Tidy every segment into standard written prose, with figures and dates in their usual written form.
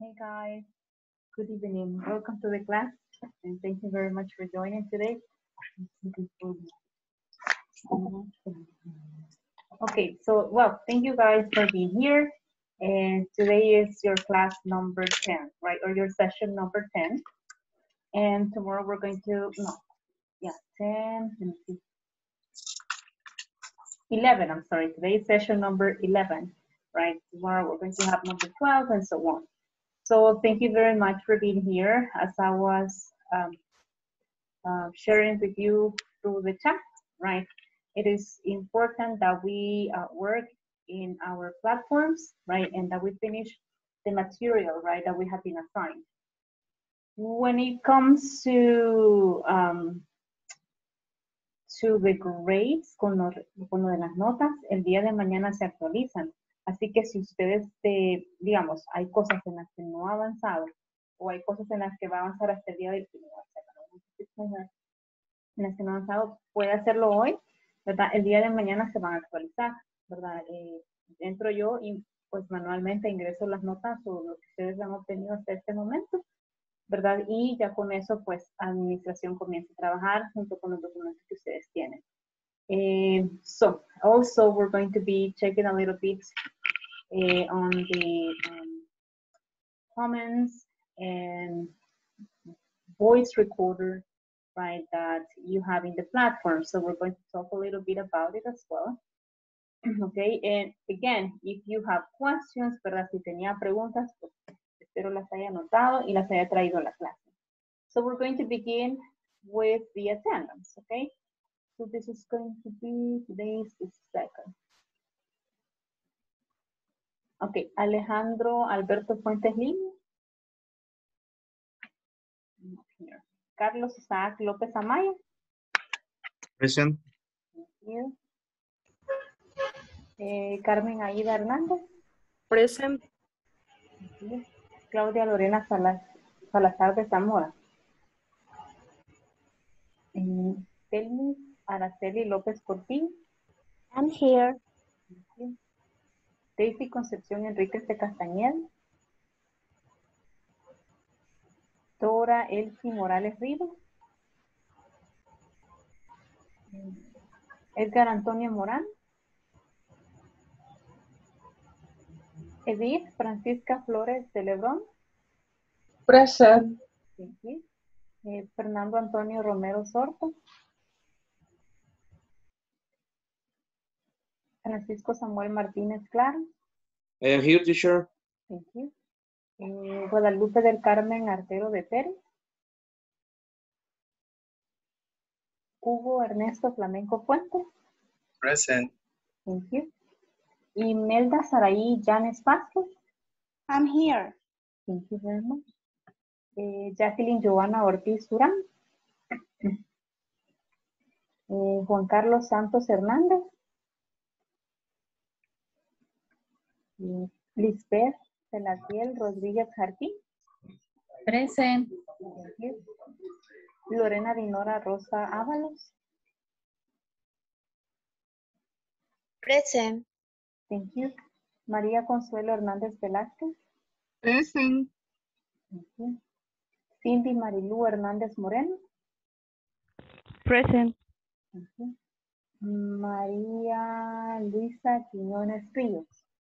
Hey guys, good evening. Welcome to the class and thank you very much for joining today. Okay, so thank you guys for being here. And today is your class number 10, right? Or your session number 10. And tomorrow we're going to, 10, let me see. 11, I'm sorry. Today is session number 11, right? Tomorrow we're going to have number 12 and so on. So thank you very much for being here. As I was sharing with you through the chat, right? It is important that we work in our platforms, right? And that we finish the material, right, that we have been assigned. When it comes to the grades, con lo de las notas, el día de mañana se actualizan. Así que si ustedes, digamos, hay cosas en las que no ha avanzado o hay cosas en las que va a avanzar hasta el día de en las que no ha avanzado, puede hacerlo hoy, ¿verdad? El día de mañana se van a actualizar, ¿verdad? Entro yo y pues manualmente ingreso las notas o lo que ustedes han obtenido hasta este momento, ¿verdad? Y ya con eso, pues, administración comienza a trabajar junto con los documentos que ustedes tienen. So, also we're going to be checking a little bit on the comments and voice recorder, right, that you have in the platform. So we're going to talk a little bit about it as well. Okay, and again, if you have questions, ¿verdad? Si tenía preguntas, pues espero las haya anotado y las haya traído a la clase. So we're going to begin with the attendance, okay? So this is going to be today's second. Okay, Alejandro Alberto Fuentes Lima. Here. Carlos Isaac López Amaya. Present. Thank you. Carmen Aida Hernández. Present. Thank you. Claudia Lorena Salazar de Zamora. Telmi Araceli López Portillo. I'm here. Thank you. Daisy Concepción Enríquez de Castañeda. Dora Elsie Morales Rivas. Edgar Antonio Morán. Edith Francisca Flores de Lebrón. Present. Thank you. Fernando Antonio Romero Sorto. Francisco Samuel Martínez Claro. I am here, teacher. Thank you. Guadalupe del Carmen Artero de Pérez. Hugo Ernesto Flamenco Fuentes. Present. Thank you. Imelda Saraí Llanes Vázquez. I'm here. Thank you very much. Jacqueline Joana Ortiz Durán. Juan Carlos Santos Hernández. Lisbeth Celatiel Rodríguez Jarquín. Present. Thank you. Lorena Dinora Rosa Ábalos. Present. Thank you. María Consuelo Hernández Velázquez. Present. Thank you. Cindy Marilú Hernández Moreno. Present. Thank you. María Luisa Quiñones Ríos.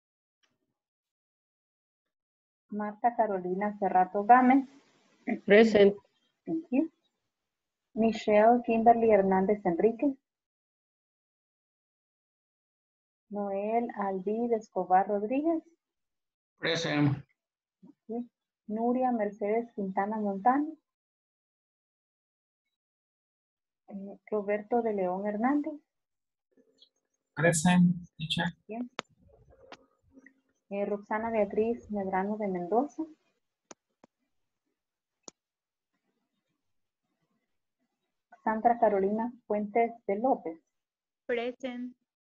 Marta Carolina Cerrato Gámez. Present. Thank you. Michelle Kimberly Hernández Enríquez. Noel Alvid Escobar Rodríguez. Present. Thank you. Nuria Mercedes Quintana Montano. Roberto de León Hernández. Present, teacher. Bien. Roxana Beatriz Medrano de Mendoza. Sandra Carolina Fuentes de López. Present.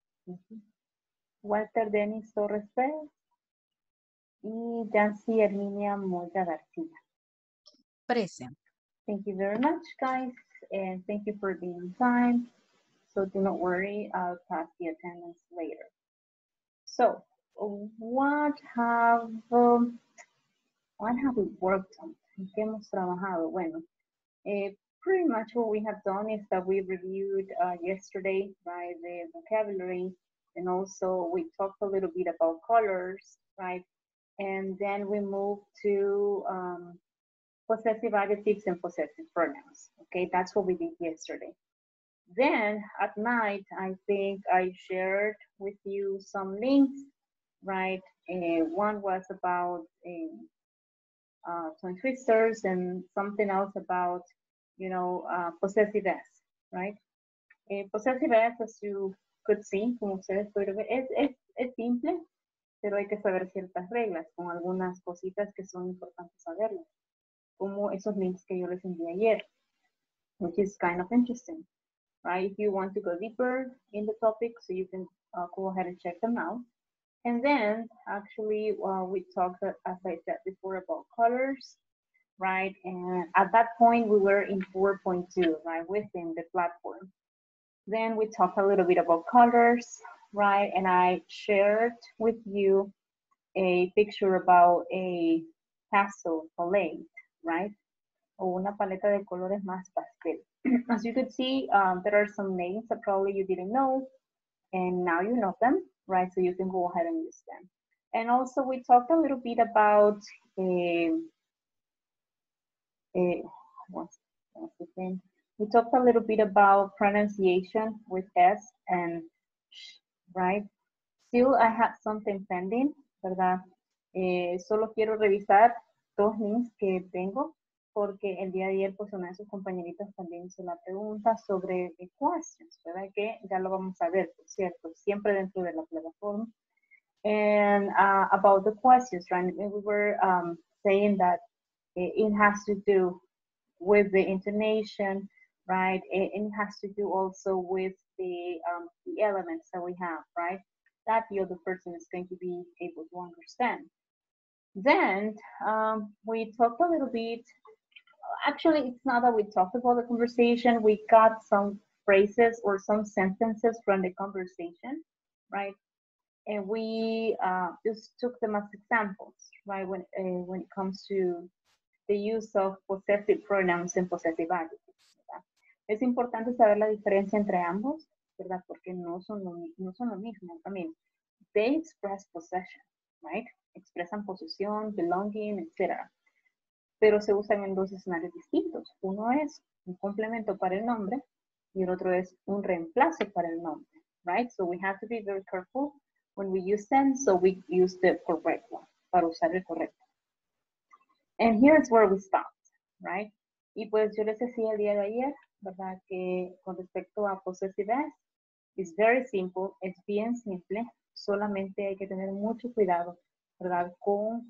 Walter Denis Torres Pérez. Y Yancy Herminia Moya García. Present. Thank you very much, guys. And thank you for being on time. So do not worry, I'll pass the attendance later. So, what have what have we worked on? ¿En qué hemos trabajado? Bueno, pretty much what we have done is that we reviewed yesterday, right, the vocabulary, and also we talked a little bit about colors, right? And then we moved to possessive adjectives and possessive pronouns. Okay, that's what we did yesterday. Then at night, I think I shared with you some links, right? One was about tongue twisters and something else about, you know, possessive S, right? Possessive S, as you could see, como ustedes pueden ver, es simple, pero hay que saber ciertas reglas, con algunas cositas que son importantes saberlas, como esos links que yo les envié ayer, which is kind of interesting, right? If you want to go deeper in the topic, so you can go ahead and check them out. And then actually we talked, as I said before, about colors, right? And at that point we were in 4.2, right, within the platform. Then we talked a little bit about colors, right? And I shared with you a picture about a pastel palette, right? O una paleta de colores más pastel. As you could see, there are some names that probably you didn't know, and now you know them, right? So you can go ahead and use them. And also we talked a little bit about what's the thing? We talked a little bit about pronunciation with S and sh, right? Still, I have something pending, ¿verdad? Solo quiero revisar dos links que tengo, porque el día de ayer, pues, una de sus compañeritas también hizo la pregunta sobre questions, ¿verdad? Que ya lo vamos a ver, por cierto, siempre dentro de la plataforma. And about the questions, right? We were saying that it has to do with the intonation, right? It has to do also with the elements that we have, right? That the other person is going to be able to understand. Then we talked a little bit, actually it's not that we talked about the conversation, we got some phrases or some sentences from the conversation, right? And we just took them as examples, right? When it comes to the use of possessive pronouns and possessive adjectives, ¿verdad? Es importante saber la diferencia entre ambos, ¿verdad? Porque no son lo mismo. I mean, they express possession, right? Expresan posesión, belonging, etc. Pero se usan en dos escenarios distintos. Uno es un complemento para el nombre y el otro es un reemplazo para el nombre, right? So we have to be very careful when we use them, so we use the correct one, para usar el correcto. And here's where we stopped, right? Y pues yo les decía el día de ayer, ¿verdad? Que con respecto a possessive S, it's very simple, es bien simple, solamente hay que tener mucho cuidado, ¿verdad? Con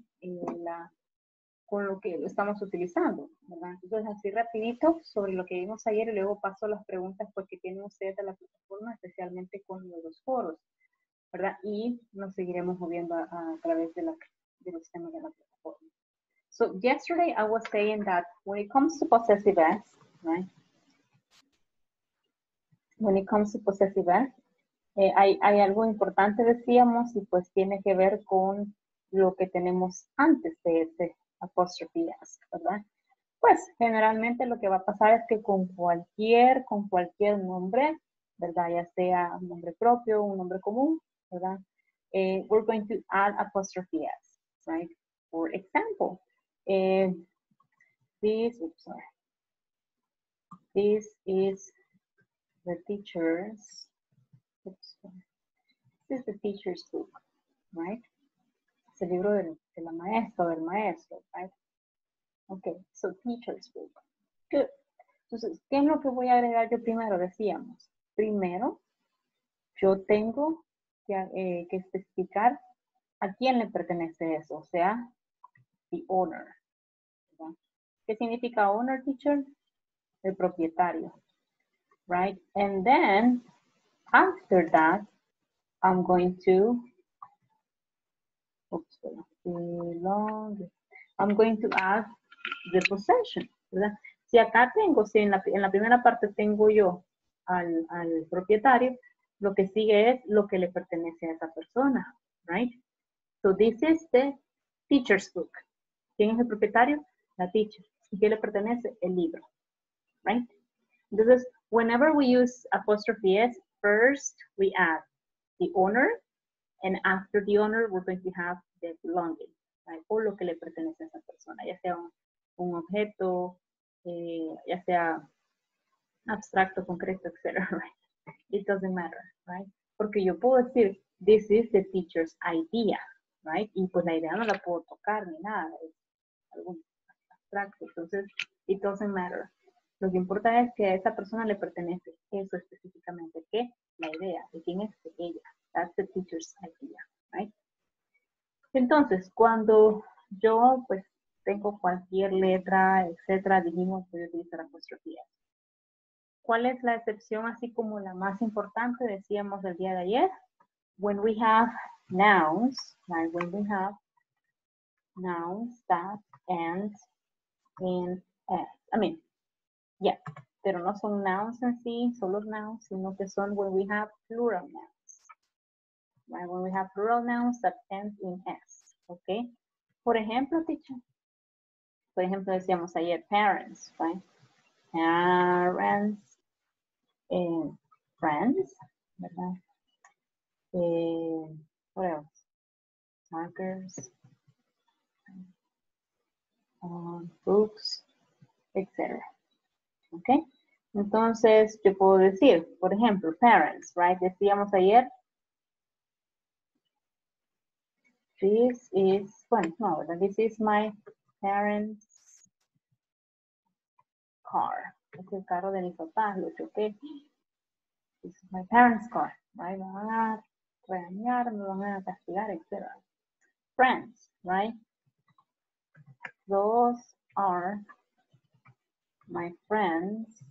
lo que lo estamos utilizando, ¿verdad? Entonces, así rapidito sobre lo que vimos ayer y luego paso a las preguntas pues, que tienen ustedes de la plataforma, especialmente con los foros, ¿verdad? Y nos seguiremos moviendo a través de los temas de la plataforma. So yesterday I was saying that when it comes to possessive S, right? When it comes to possessive S, hay algo importante, decíamos, y pues tiene que ver con lo que tenemos antes de ese apostrophe S, ¿verdad? Pues generalmente lo que va a pasar es que con cualquier nombre, ¿verdad? Ya sea un nombre propio, un nombre común, ¿verdad? We're going to add apostrophe S, right? For example, this is the teacher's, this is the teacher's book, right? Es el libro de la maestra o del maestro, right? Okay, so teacher's book. Good. Entonces, ¿qué es lo que voy a agregar yo primero? Decíamos, primero, yo tengo que especificar a quién le pertenece eso, o sea, the owner. ¿Verdad? ¿Qué significa owner, teacher? El propietario, right? And then, after that, I'm going to, I'm going to add the possession, ¿verdad? Si acá tengo, si en la primera parte tengo yo al propietario, lo que sigue es lo que le pertenece a esa persona, right? So this is the teacher's book, ¿Quién es el propietario? La teacher. ¿Y qué le pertenece? El libro. Right? Entonces, whenever we use apostrophe S, first we add the owner, and after the owner, we're going to have the belonging, right? O lo que le pertenece a esa persona, ya sea un objeto, ya sea abstracto, concreto, etc. Right? It doesn't matter, right? Porque yo puedo decir, this is the teacher's idea, right? Y pues la idea no la puedo tocar ni nada, es algo abstracto. Entonces, it doesn't matter. Lo que importa es que a esa persona le pertenece eso específicamente. ¿Qué? La idea. ¿De quién es? De ella. That's the teacher's idea, right? Entonces, cuando yo, pues, tengo cualquier letra, etcétera, dijimos, voy a utilizar apóstrofe S. ¿Cuál es la excepción así como la más importante? Decíamos el día de ayer. When we have nouns, right? When we have nouns that end in S. I mean, yeah, pero no son nouns en sí, solo nouns, sino que son when we have plural nouns. Right? When we have plural nouns that end in S. Okay? Por ejemplo, teacher. Por ejemplo, decíamos ayer parents, right? Parents, friends, ¿verdad? What else? Markers, books, etc. ¿Ok? Entonces, yo puedo decir, por ejemplo, parents, right? Decíamos ayer, this is, bueno, no, ¿verdad? This is my parents' car. Es el carro de mis papás, lo choqué. This is my parents' car, right? Me van a regañar, me van a castigar, etc. Friends, right? Those are my friends'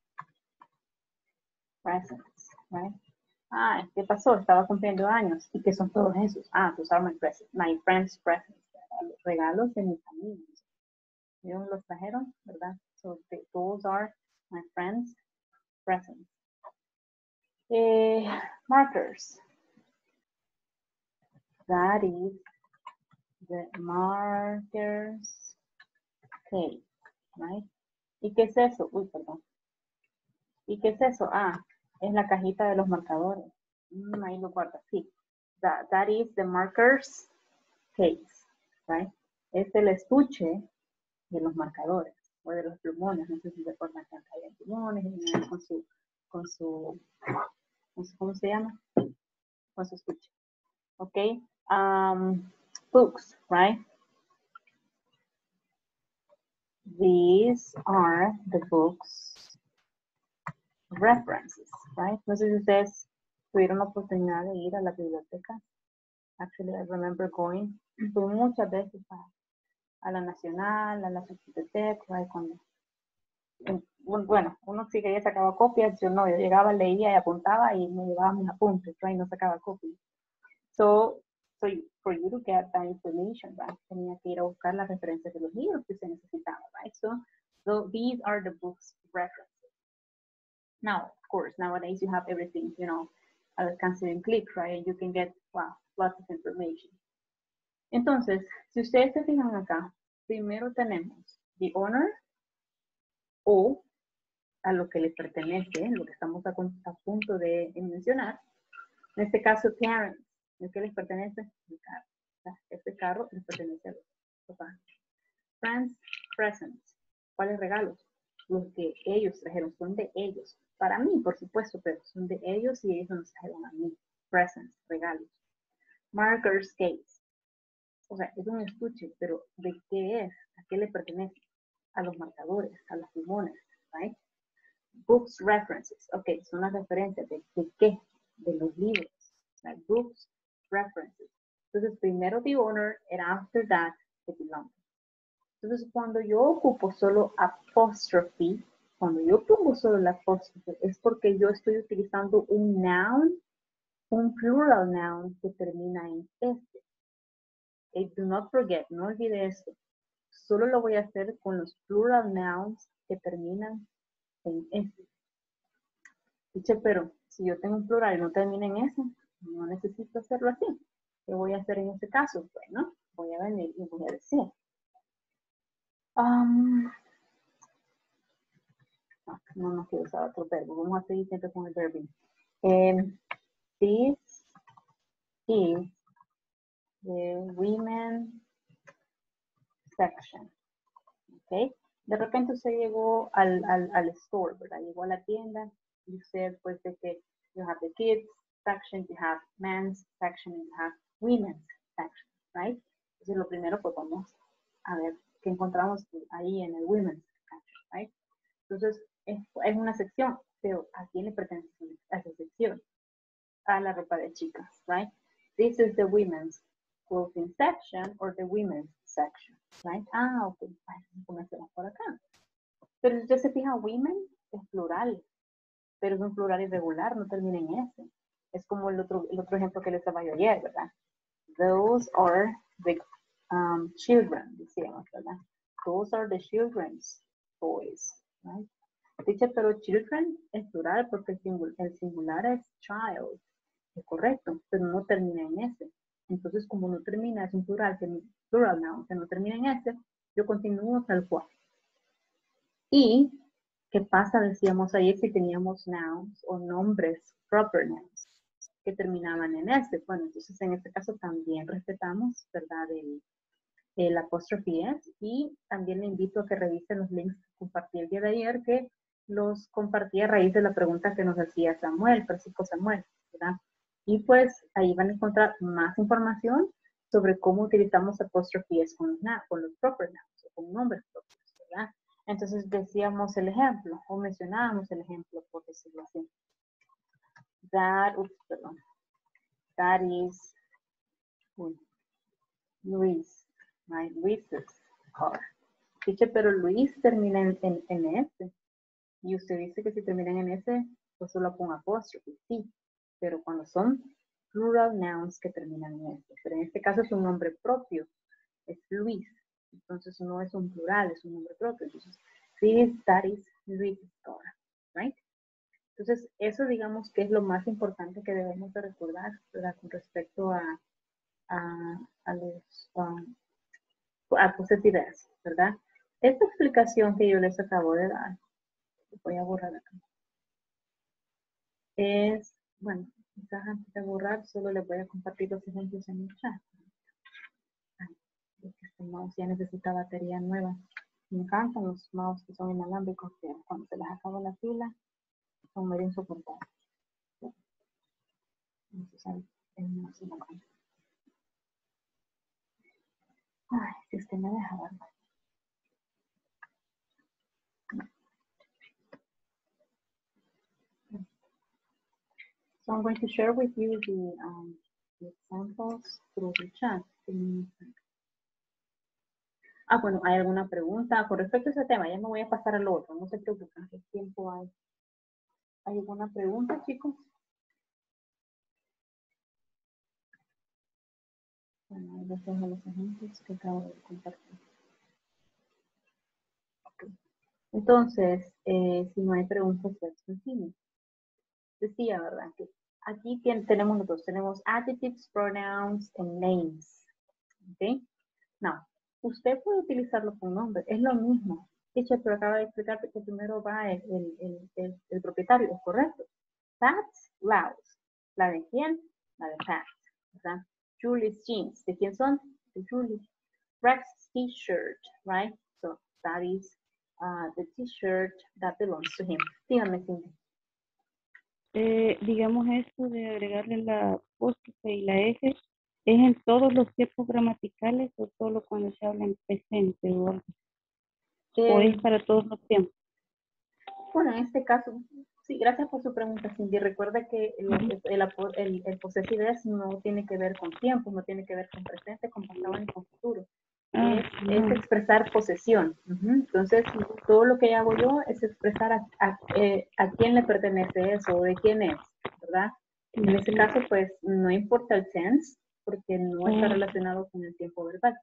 presents, right? Ah, ¿qué pasó? Estaba cumpliendo años. ¿Y qué son todos esos? Ah, those are my presents, my friends' presents. Los regalos de mis amigos. ¿Vieron? Los trajeron, ¿verdad? So those are my friends' presents. Markers. That is the markers case, right? ¿Y qué es eso? Uy, perdón. ¿Y qué es eso? Ah, es la cajita de los marcadores. Ahí lo guarda, sí. That is the markers case, right? Es el estuche de los marcadores o de los plumones. No sé si se acuerdan que acá hay plumones y con su, ¿cómo se llama? Con su estuche. Ok. Books, right? These are the books references, right? No sé si ustedes tuvieron la oportunidad de ir a la biblioteca. Actually, I remember going. Fui muchas veces a la Nacional, a la Biblioteca, right? Bueno, uno sí que ya sacaba copias, yo no, yo llegaba, leía y apuntaba y me llevaba mis apuntes, right? No sacaba copias. So for you to get that information, right? Tenía que ir a buscar las referencias de los libros que se necesitaban, right? So these are the books references. Now, of course, nowadays you have everything, you know, al alcance de un clic, right? You can get, wow, lots of information. Entonces, si ustedes se fijan acá, primero tenemos the owner o a lo que le pertenece, lo que estamos a punto de mencionar. En este caso, parents. ¿De qué les pertenece? El carro. Este carro les pertenece a los papás. Friends, presents. ¿Cuáles regalos? Los que ellos trajeron, son de ellos. Para mí, por supuesto, pero son de ellos y ellos nos trajeron a mí. Presents, regalos. Markers, case. O sea, es un estuche, pero ¿de qué es? ¿A qué le pertenece? A los marcadores, a los plumones, right? Books, references. Ok, son las referencias. ¿De qué? De los libros. Like books, references. Entonces, primero the owner, and after that, the belonging. Entonces, cuando yo ocupo solo apostrophe, cuando yo pongo solo la apostrophe, es porque yo estoy utilizando un noun, un plural noun que termina en este. Do not forget, no olvide esto. Solo lo voy a hacer con los plural nouns que terminan en este. Dice, pero si yo tengo un plural y no termina en ese, no necesito hacerlo así. ¿Qué voy a hacer en este caso? Bueno, voy a venir y voy a decir, Um, no quiero usar otro verbo. Vamos a seguir siempre con el verbo. This is the women section. ¿Ok? De repente usted llegó al store, ¿verdad? Llegó a la tienda y usted pues de que you have the kids section, you have men's section, and you have women's section, right? Entonces lo primero pues vamos a ver qué encontramos ahí en el women's section, right? Entonces es una sección, pero ¿a quién le pertenece a esa sección? A la ropa de chicas, right? This is the women's clothing section or the women's section, right? Ah, ok, comencemos por acá. Pero si usted se fija, women es plural, pero es un plural irregular, no termina en S. Es como el otro ejemplo que les estaba yo ayer, ¿verdad? Those are the children, decíamos, ¿verdad? Those are the children's toys, right? Dice, pero children es plural porque el singular es child, es correcto, pero no termina en S. Entonces, como no termina, es un plural noun, que no termina en S, yo continúo tal cual. Y, ¿qué pasa? Decíamos ayer si teníamos nouns o nombres, proper nouns, que terminaban en S. Bueno, entonces en este caso también respetamos, ¿verdad? El apóstrofe S, y también le invito a que revisen los links que compartí el día de ayer, que los compartí a raíz de la pregunta que nos hacía Samuel, Francisco Samuel, ¿verdad? Y pues ahí van a encontrar más información sobre cómo utilizamos apóstrofe S con los proper nouns, o con nombres propios, ¿verdad? Entonces decíamos el ejemplo, o mencionábamos el ejemplo, por decirlo así. That is Luis, right? Luis's car. Dice, pero Luis termina en S. Y usted dice que si terminan en S, pues solo con apóstrofe, sí. Pero cuando son plural nouns que terminan en S. Pero en este caso es un nombre propio, es Luis. Entonces no es un plural, es un nombre propio. Entonces, that is Luis's car, right? Entonces, eso digamos que es lo más importante que debemos de recordar, ¿verdad? Con respecto a posesividades, ¿verdad? Esta explicación que yo les acabo de dar, voy a borrar acá, es, bueno, quizás antes de borrar, solo les voy a compartir los ejemplos en el chat. Ay, este mouse ya necesita batería nueva. Me encantan los mouse que son inalámbricos, pero cuando se les acaba la pila, son medio insoportables. No se sabe, mouse inalámbrico. Ay, si usted me deja, ¿verdad? So I'm going to share with you the examples through the chat. Ah, bueno, ¿hay alguna pregunta con respecto a ese tema? Ya me voy a pasar al otro, no se preocupen, ¿qué tiempo hay? ¿Hay alguna pregunta, chicos? Bueno, ahí les dejo los ejemplos que acabo de compartir. Okay. Entonces, si no hay preguntas, let's continue. Decía, ¿verdad? Que aquí tenemos nosotros, tenemos adjectives, pronouns, and names. ¿Ok? Now, usted puede utilizarlo con nombre, es lo mismo. Dicho, pero acaba de explicar que primero va el propietario, ¿es correcto? Pat's blouse. ¿La de quién? La de Pat, ¿verdad? Julie's jeans. ¿De quién son? De Julie. Rex's t-shirt, right? So that is the t-shirt that belongs to him. Dígame, Cindy. Digamos esto de agregarle la apóstrofe y la S, ¿es en todos los tiempos gramaticales o solo cuando se habla en presente o algo? ¿O es para todos los tiempos? Bueno, en este caso, sí, gracias por su pregunta, Cindy. Recuerda que el possessive S no tiene que ver con tiempo, no tiene que ver con presente, con pasado ni con futuro. Es expresar posesión. Entonces, todo lo que hago yo es expresar a quién le pertenece eso, o de quién es, ¿verdad? En este caso, pues, no importa el tense, porque no está relacionado con el tiempo verbal.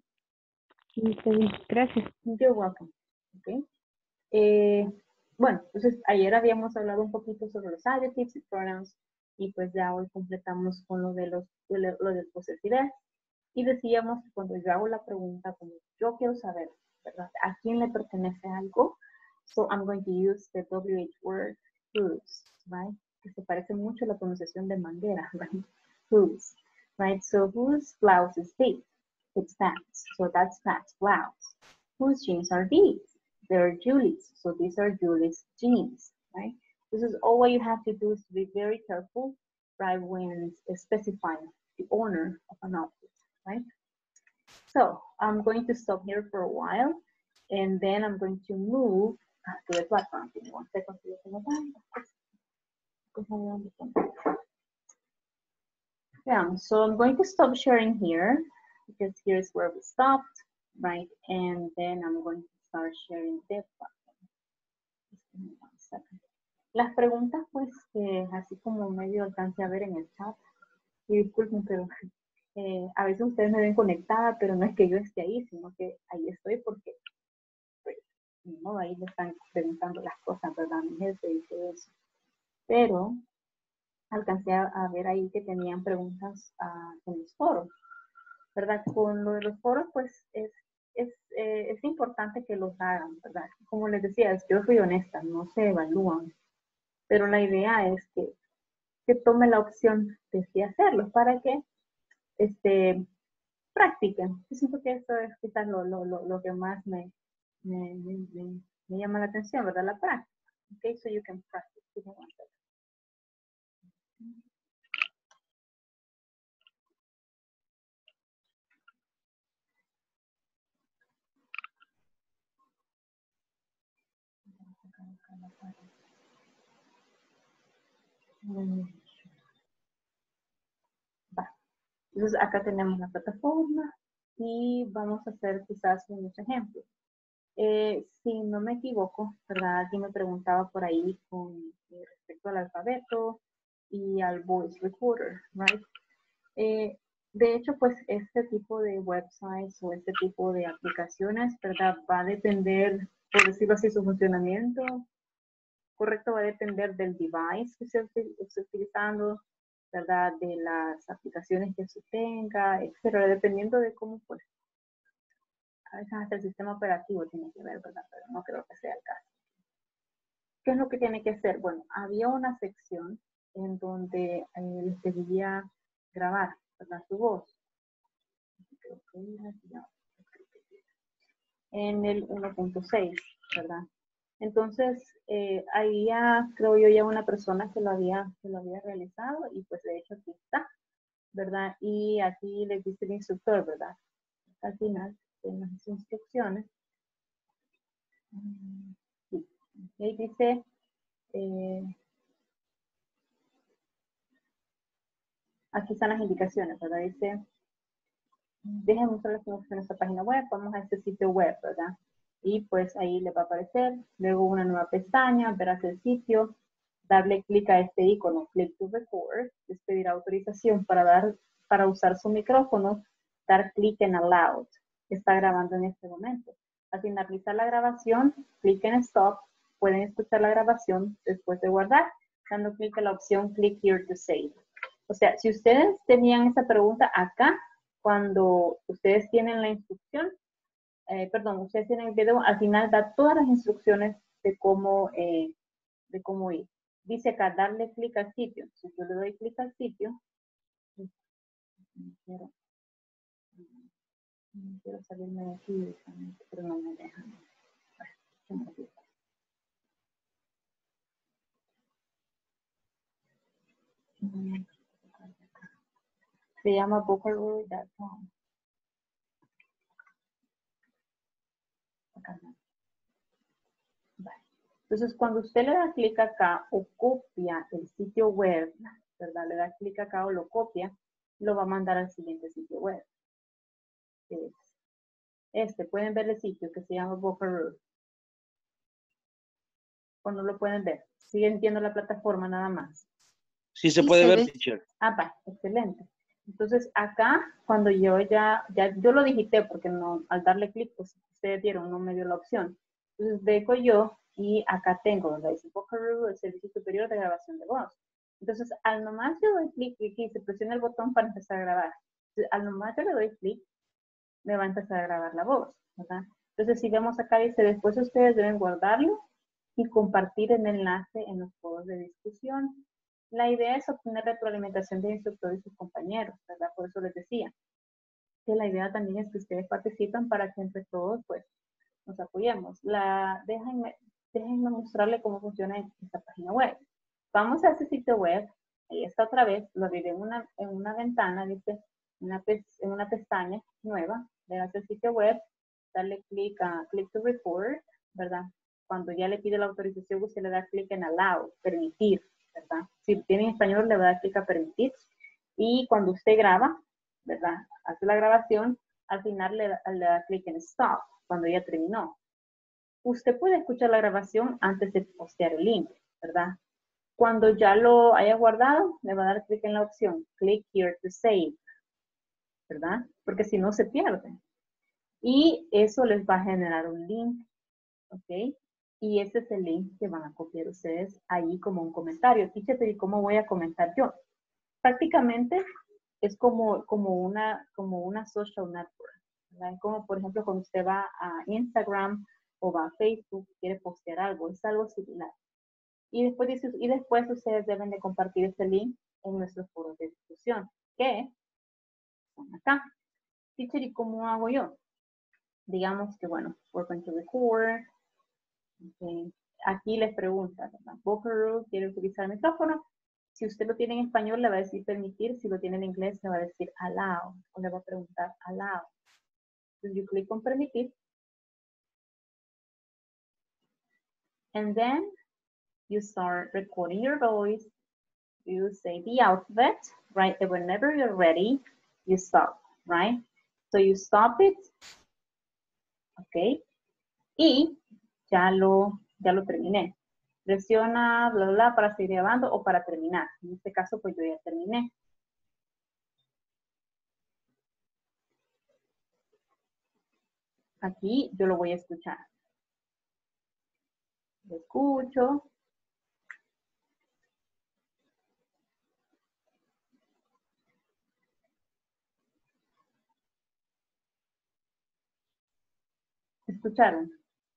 Gracias. You're welcome. Okay. Bueno, entonces ayer habíamos hablado un poquito sobre los adjectives y pronouns, y pues ya hoy completamos con lo de lo del possessive. Y decíamos que cuando yo hago la pregunta, como yo quiero saber, ¿verdad? ¿A quién le pertenece algo? So I'm going to use the WH word whose, right? Que se parece mucho a la pronunciación de manguera, right? Whose, right? So whose blouse is this? It's Pat's, so that's Pat's blouse. Whose jeans are these? They're Julie's, so these are Julie's jeans, right? This is all what you have to do is to be very careful, right, when specifying the owner of an object, right? So I'm going to stop here for a while, and then I'm going to move to the platform. Give me 1 second. Yeah, so I'm going to stop sharing here, because here's where we stopped, right? And then I'm going to start sharing the platform. Just give me 1 second. Las preguntas, pues, así como medio alcancé a ver en el chat, y disculpen, pero a veces ustedes me ven conectada, pero no es que yo esté ahí, sino que ahí estoy porque, pues, no, ahí me están preguntando las cosas, ¿verdad? Mi jefe y todo eso. Pero alcancé a ver ahí que tenían preguntas en los foros, ¿verdad? Con lo de los foros, pues, es importante que los hagan, ¿verdad? Como les decía, yo soy honesta, no se evalúan, pero la idea es que tome la opción de sí hacerlo para que practiquen. Yo siento que eso es quizás lo que más me llama la atención, ¿verdad? La práctica. Okay, so you can practice. Give me 1 second. Va. Entonces acá tenemos la plataforma y vamos a hacer quizás unos ejemplos. Si no me equivoco, ¿verdad? Alguien me preguntaba por ahí con respecto al alfabeto y al voice recorder, right? De hecho, pues este tipo de websites o este tipo de aplicaciones, ¿verdad? Va a depender, por decirlo así, su funcionamiento, correcto, va a depender del device que se esté utilizando, ¿verdad? De las aplicaciones que se tenga, etcétera, dependiendo de cómo, pues, a veces hasta el sistema operativo tiene que ver, ¿verdad? Pero no creo que sea el caso. ¿Qué es lo que tiene que hacer? Bueno, había una sección en donde les pedía grabar, ¿verdad? Su voz. Creo que en el 1.6, ¿verdad? Entonces, ahí ya, creo yo, ya una persona que lo había realizado y pues de hecho aquí está, ¿verdad? Y aquí le dice el instructor, ¿verdad? Al final de las instrucciones. Sí. Y ahí dice, aquí están las indicaciones, ¿verdad? Dice, déjenme mostrarles cómo funciona esta página web, vamos a este sitio web, ¿verdad? Y pues ahí le va a aparecer, luego una nueva pestaña, verás el sitio, darle clic a este icono, click to record, les pedirá autorización para usar su micrófono, dar clic en allow, está grabando en este momento. Al finalizar la grabación, clic en stop, pueden escuchar la grabación después de guardar, dando clic en la opción click here to save. O sea, si ustedes tenían esta pregunta acá, cuando ustedes tienen la instrucción, ustedes tienen el video, al final da todas las instrucciones de cómo ir. Dice acá, darle clic al sitio. Si yo le doy clic al sitio, quiero salirme de aquí directamente, pero no me dejan. Se llama bookaway.com. Entonces, cuando usted le da clic acá o copia el sitio web, ¿verdad? Le da clic acá o lo copia, lo va a mandar al siguiente sitio web. Pueden ver el sitio que se llama Bookaway. ¿O no lo pueden ver? ¿Siguen viendo la plataforma nada más? Sí se puede ver, teacher. Va, excelente. Entonces, acá, cuando yo yo lo digité, porque no, al darle clic, pues ustedes vieron, no me dio la opción. Entonces, vengo yo y acá tengo, donde dice Bookaway, el Servicio Superior de Grabación de Voz. Entonces, al nomás yo doy clic aquí, se presiona el botón para empezar a grabar. Entonces, al nomás yo le doy clic, me va a empezar a grabar la voz, ¿verdad? Entonces, si vemos acá, dice, después ustedes deben guardarlo y compartir el enlace en los foros de discusión. La idea es obtener retroalimentación del instructor y sus compañeros, ¿verdad? Por eso les decía que la idea también es que ustedes participan para que entre todos, pues, nos apoyemos. Déjenme mostrarle cómo funciona esta página web. Vamos a ese sitio web, ahí está otra vez, lo abriré en una ventana, dice, en una pestaña nueva, le das el sitio web, darle clic a Click to Report, ¿verdad? Cuando ya le pide la autorización, usted le da clic en Allow, permitir, ¿verdad? Si tiene en español, le va a dar clic a permitir. Y cuando usted graba, ¿verdad? Hace la grabación, al final le da clic en Stop, cuando ya terminó. Usted puede escuchar la grabación antes de postear el link, ¿verdad? Cuando ya lo haya guardado, le va a dar clic en la opción Click here to save, ¿verdad? Porque si no, se pierde. Y eso les va a generar un link, ¿ok? Y ese es el link que van a copiar ustedes ahí como un comentario. Fíjate, ¿y cómo voy a comentar yo? Prácticamente es como una social network, ¿verdad? Como por ejemplo cuando usted va a Instagram o va a Facebook, quiere postear algo, es algo similar. Y después ustedes deben de compartir este link en nuestros foros de discusión, que son acá. Teacher, ¿y cómo hago yo? Digamos que, bueno, we're going to record. Okay. Aquí les pregunta, ¿verdad? Boker quiere utilizar el micrófono. Si usted lo tiene en español, le va a decir permitir. Si lo tiene en inglés, le va a decir allow. O le va a preguntar allow. Entonces, yo clic en permitir. And then, you start recording your voice. You say the alphabet, right? And whenever you're ready, you stop, right? So you stop it, okay? Y ya lo terminé. Presiona, bla, bla, bla, para seguir grabando o para terminar. En este caso, pues yo ya terminé. Aquí yo lo voy a escuchar. Lo escucho. ¿Escucharon?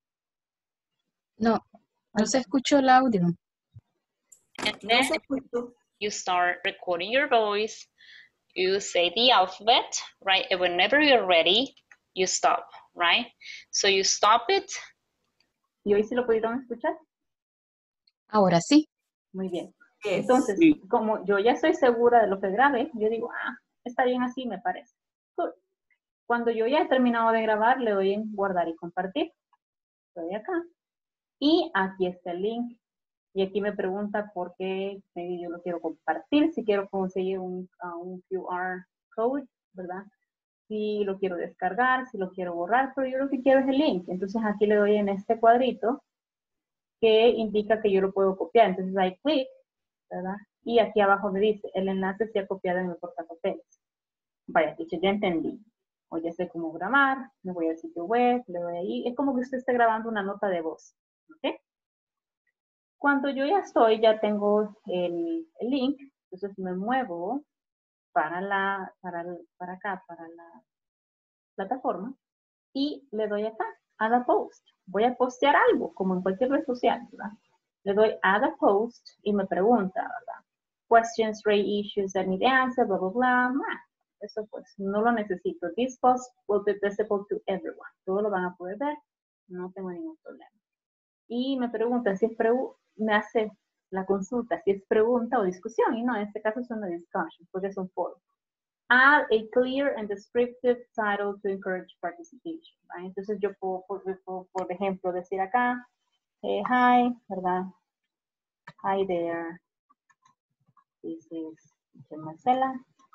No, no se escuchó el audio. And then you start recording your voice. You say the alphabet, right? And whenever you're ready, you stop, right? So you stop it. ¿Y hoy sí lo pudieron escuchar? Ahora sí. Muy bien. Entonces, sí, como yo ya estoy segura de lo que grabé, yo digo, está bien así, me parece. Good. Cuando yo ya he terminado de grabar, le doy en guardar y compartir. Estoy acá. Y aquí está el link. Y aquí me pregunta por qué yo lo quiero compartir, si quiero conseguir un QR code, ¿verdad? Si lo quiero descargar, si lo quiero borrar, pero yo lo que quiero es el link. Entonces aquí le doy en este cuadrito que indica que yo lo puedo copiar. Entonces hay clic, ¿verdad? Y aquí abajo me dice, el enlace se ha copiado en el portapapeles. Vaya, teacher, ya entendí. O ya sé cómo grabar, me voy al sitio web, le doy ahí. Es como que usted esté grabando una nota de voz, ¿ok? Cuando yo ya tengo el link, entonces me muevo para acá, para la plataforma, y le doy acá, Add a Post. Voy a postear algo, como en cualquier red social, ¿verdad? Le doy Add a Post y me pregunta, ¿verdad? Questions, rate issues that need answer, bla, bla, bla. Eso pues no lo necesito. This post will be visible to everyone. Todos lo van a poder ver. No tengo ningún problema. Y me pregunta si es me hace la consulta si es pregunta o discusión. Y no, en este caso es una discussion, porque es un foro. Add a clear and descriptive title to encourage participation. ¿Right? Entonces yo puedo, por ejemplo, decir acá, hi, ¿verdad? Hi there. This is Marcela.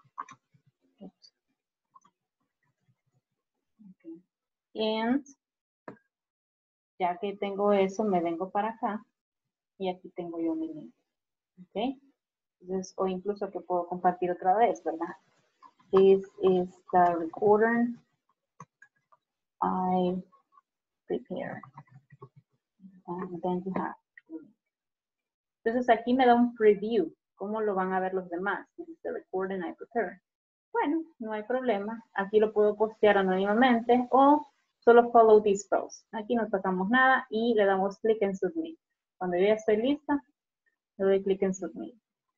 Okay. And ya que tengo eso, me vengo para acá y aquí tengo yo mi link. ¿Ok? Entonces, o incluso que puedo compartir otra vez, ¿verdad? This is the recorder I prepared. And then you have. Entonces aquí me da un preview. ¿Cómo lo van a ver los demás? This is the recording I prepared. Bueno, no hay problema. Aquí lo puedo postear anónimamente o solo follow these rules. Aquí no tocamos nada y le damos clic en Submit. Cuando yo ya estoy lista, le doy clic en Submit.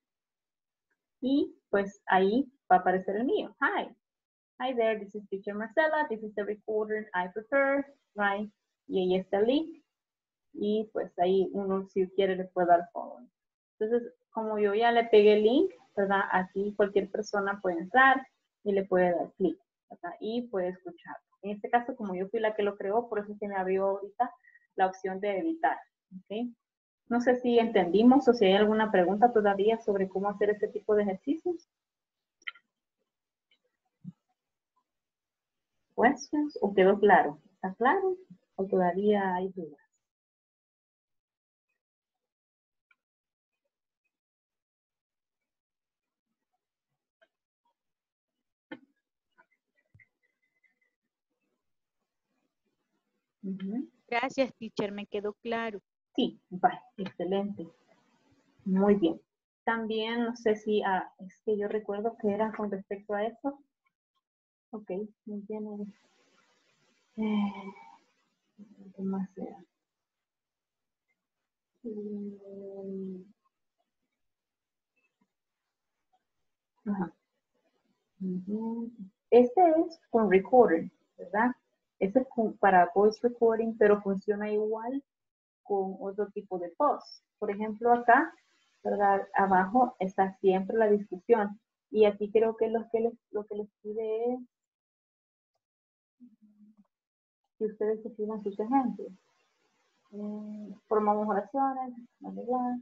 Y pues ahí va a aparecer el mío. Hi there, this is teacher Marcela. This is the recorder I prefer, right? Y ahí está el link. Y pues ahí uno, si quiere, le puede dar follow. Entonces, como yo ya le pegué el link, ¿verdad? Aquí cualquier persona puede entrar y le puede dar clic, ¿verdad? Y puede escuchar. En este caso, como yo fui la que lo creó, por eso es que me abrió ahorita la opción de editar, ¿ok? No sé si entendimos o si hay alguna pregunta todavía sobre cómo hacer este tipo de ejercicios. ¿Questions? ¿O quedó claro? ¿Está claro? ¿O todavía hay dudas? Ujú. Gracias, teacher, me quedó claro. Sí, vale, excelente. Muy bien. También, no sé si, es que yo recuerdo que era con respecto a eso. Ok, muy bien. ¿Qué más era? Ajá. Ujú. Este es con recording, ¿verdad? Este es para voice recording, pero funciona igual con otro tipo de post. Por ejemplo, acá, ¿verdad? Abajo está siempre la discusión. Y aquí creo que lo que les pide es que ustedes escriban sus ejemplos. Formamos oraciones, bla, bla, bla.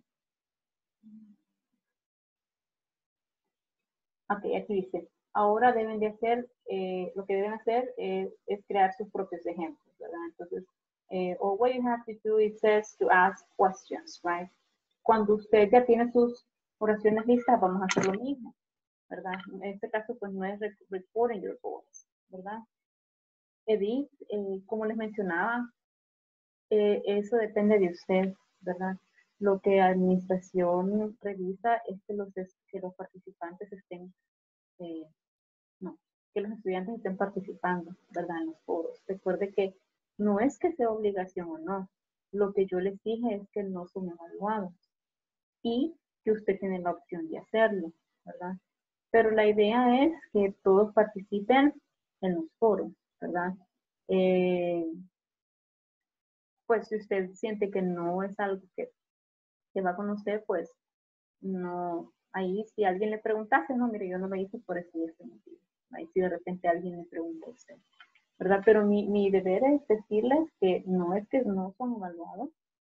Ok, aquí dice, ahora deben de hacer, lo que deben hacer es crear sus propios ejemplos, ¿verdad? Entonces, or what you have to do, it says to ask questions, right? Cuando usted ya tiene sus oraciones listas, vamos a hacer lo mismo, ¿verdad? En este caso, pues no es recording your voice, ¿verdad? Edith, como les mencionaba, eso depende de usted, ¿verdad? Lo que administración revisa es que los participantes estén, no, que los estudiantes estén participando, ¿verdad? En los foros. Recuerde que no es que sea obligación o no. Lo que yo les dije es que no son evaluados y que usted tiene la opción de hacerlo, ¿verdad? Pero la idea es que todos participen en los foros, ¿verdad? Pues si usted siente que no es algo que va con usted, pues no, ahí si alguien le preguntase, no, mire, yo no lo hice por este motivo. Ahí si de repente alguien le pregunta a usted, ¿verdad? Pero mi deber es decirles que no es que no son evaluados,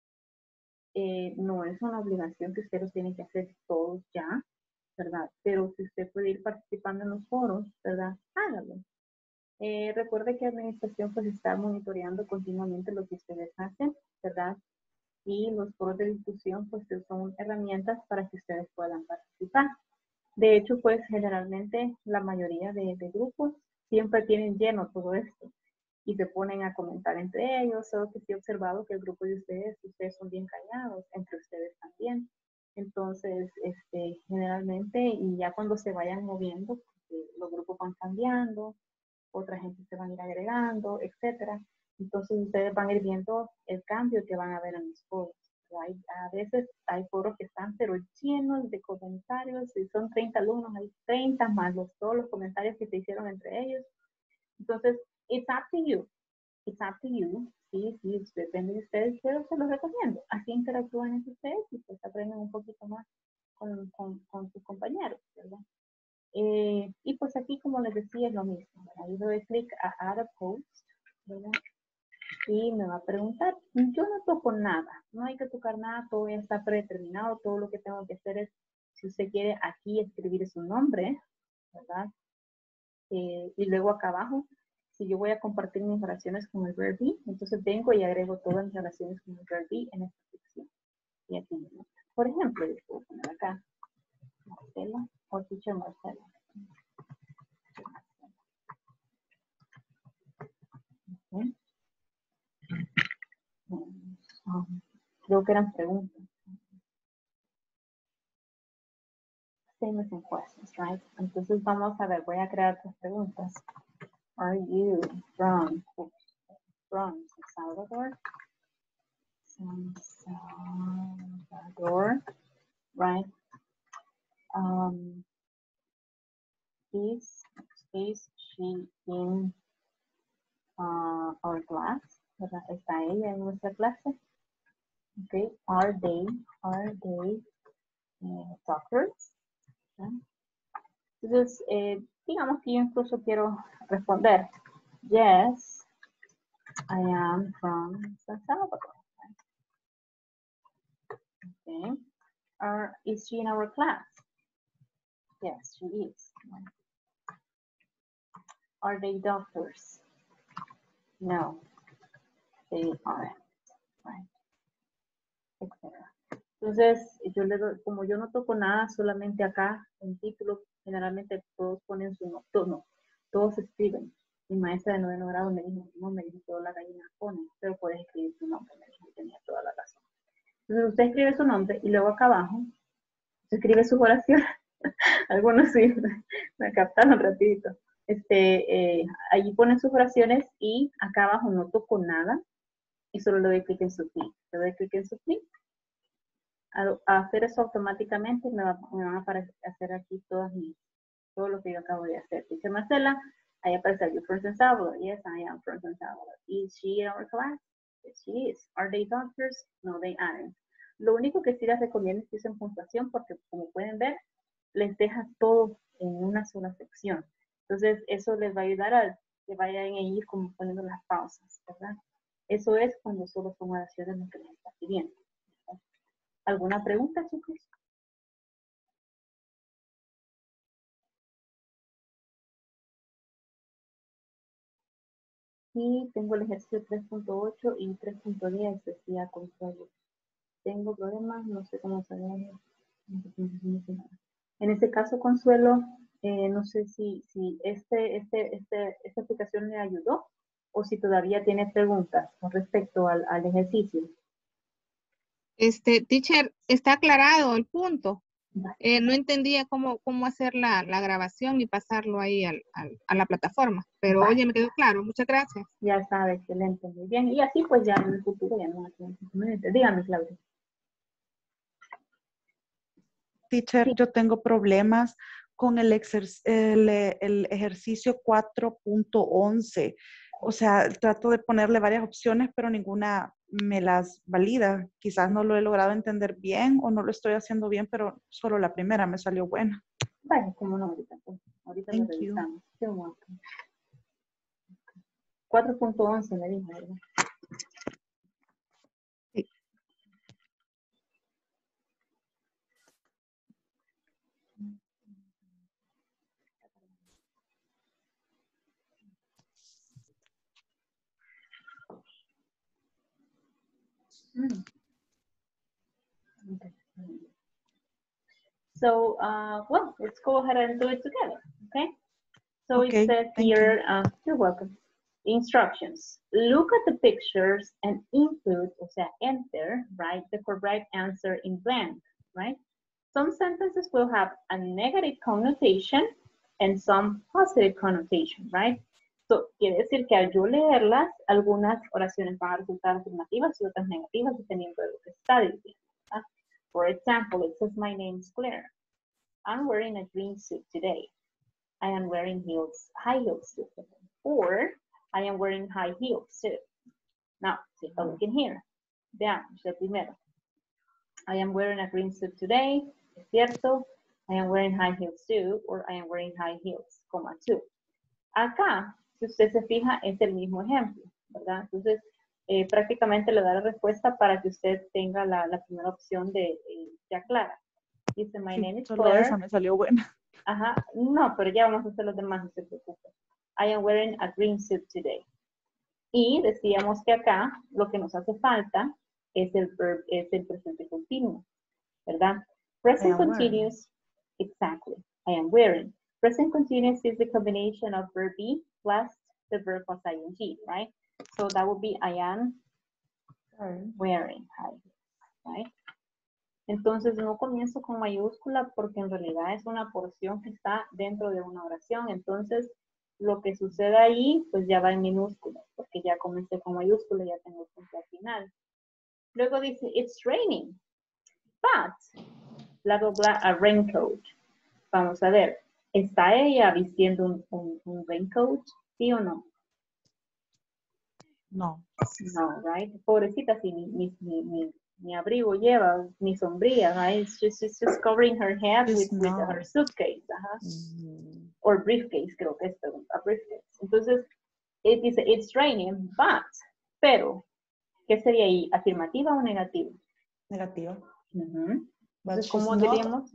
no es una obligación que ustedes tienen que hacer todos ya, ¿verdad? Pero si usted puede ir participando en los foros, ¿verdad? Hágalo. Recuerde que administración pues está monitoreando continuamente lo que ustedes hacen, ¿verdad? Y los foros de discusión pues son herramientas para que ustedes puedan participar. De hecho, pues generalmente la mayoría de grupos siempre tienen lleno todo esto y se ponen a comentar entre ellos, solo que sí he observado que el grupo de ustedes son bien callados, entre ustedes también. Entonces, generalmente, y ya cuando se vayan moviendo, los grupos van cambiando, otra gente se van a ir agregando, etcétera. Entonces ustedes van a ir viendo el cambio que van a ver en los foros. A veces hay foros que están pero llenos de comentarios, si son 30 alumnos, hay 30 más todos los comentarios que se hicieron entre ellos. Entonces, it's up to you. It's up to you. Sí, depende de ustedes, pero se los recomiendo. Así interactúan entre ustedes y pues aprenden un poquito más con sus compañeros, ¿verdad? Y pues aquí, como les decía, es lo mismo. Ahí doy clic a Add a Post, ¿verdad? Y me va a preguntar, yo no toco nada, no hay que tocar nada, todo ya está predeterminado, todo lo que tengo que hacer es, si usted quiere aquí escribir su nombre, ¿verdad? Y luego acá abajo, si yo voy a compartir mis oraciones con el verb be, entonces vengo y agrego todas mis oraciones con el verb be en esta sección. Y aquí me muestra. Por ejemplo, yo puedo poner acá, Marcela o teacher Marcela. ¿Sí? Creo que eran preguntas. Statements and questions, right? Entonces vamos a ver, voy a crear tres preguntas. Are you from? Salvador. San Salvador, right? Is she in our class? ¿Verdad? ¿Está ella en nuestra clase? Okay. Are they talkers? ¿Okay? Entonces, digamos que yo incluso quiero responder, yes, I am from San Salvador. Okay. Is she in our class? Yes, she is. Are they doctors? No, they aren't. Right. Etcétera. Entonces, yo le doy, como yo no toco nada, solamente acá en título, generalmente todos ponen su nombre, no, todos escriben. Mi maestra de 9º grado me dijo, no, me dijo, todas las gallinas ponen, pero puedes escribir tu nombre, me dijo, tenía toda la razón. Entonces, usted escribe su nombre y luego acá abajo, se escribe sus oraciones. Algunos sí, me captaron rapidito. Allí ponen sus oraciones y acá abajo no toco nada y solo le doy clic en submit. Le doy clic en submit. Al hacer eso automáticamente me van a aparecer aquí todo lo que yo acabo de hacer. Dice Marcela, ahí aparece you from San Salvador. Yes, I am from San Salvador. Is she in our class? Yes, she is. Are they doctors? No, they aren't. Lo único que sí les recomiendo es que usen puntuación porque como pueden ver, les deja todo en una sola sección. Entonces, eso les va a ayudar a que vayan a ir como poniendo las pausas, ¿verdad? Eso es cuando solo son oraciones lo que les está pidiendo. ¿Alguna pregunta, chicos? Y tengo el ejercicio 3.8 y 3.10, decía Consuelo. Tengo problemas, no sé cómo saber. En este caso, Consuelo, no sé si esta aplicación le ayudó o si todavía tiene preguntas con respecto al ejercicio. Teacher, está aclarado el punto. Vale. No entendía cómo hacer la grabación y pasarlo ahí a la plataforma. Pero Vale. oye, me quedó claro. Muchas gracias. Ya sabe, excelente, muy bien. Y así pues ya en el futuro ya no va a tener inconvenientes. Dígame, Claudia. Teacher, Sí. yo tengo problemas con el ejercicio 4.11. O sea, trato de ponerle varias opciones, pero ninguna me las valida. Quizás no lo he logrado entender bien o no lo estoy haciendo bien, pero solo la primera me salió buena. Vale, como no, ahorita, pues, ahorita lo Thank you. revisamos. You're welcome. 4.11 me dijo, ¿verdad? Sí. Okay. So, well, let's go ahead and do it together, okay? So Okay, it says thank you. here, you're welcome. Instructions. Look at the pictures and input, o sea, enter, right, the correct answer in blank, right? Some sentences will have a negative connotation and some positive connotation, right? So, quiere decir que al yo leerlas, algunas oraciones van a resultar afirmativas y otras negativas dependiendo de lo que está diciendo. ¿Verdad? For example, it says, my name is Claire. I'm wearing a green suit today. I am wearing high heels too. Or, I am wearing high heels too. Now, take a look in here. Veamos el primero. I am wearing a green suit today. Es cierto. I am wearing high heels too. Or I am wearing high heels, too. Acá, si usted se fija, es el mismo ejemplo, ¿verdad? Entonces, prácticamente le da la respuesta para que usted tenga la primera opción de ya clara. Dice, my Sí, name is solo Claire. esa me salió buena. Ajá, no, pero ya vamos a hacer los demás, no se preocupe. I am wearing a green suit today. Y decíamos que acá lo que nos hace falta es el presente continuo, ¿verdad? Present continuous, exactly. I am wearing. Present continuous is the combination of verb be plus the verb plus ing, right? So that would be I am wearing, right? Entonces no comienzo con mayúscula porque en realidad es una porción que está dentro de una oración. Entonces lo que sucede ahí, pues ya va en minúsculas, porque ya comencé con mayúscula, ya tengo el punto al final. Luego dice, it's raining, but, bla, bla, bla, a raincoat. Vamos a ver, ¿está ella vistiendo un raincoat? ¿Sí o no? No. No, right? Pobrecita, si ni abrigo lleva, ni sombrilla, right? She's just covering her head She's with not. her suitcase, ajá. Mm, Or briefcase, creo que es, a briefcase. Entonces, dice, it's raining, but, pero, ¿qué sería ahí? ¿Afirmativa o negativa? negativa. Ujú. But Entonces, she's ¿cómo not, diríamos?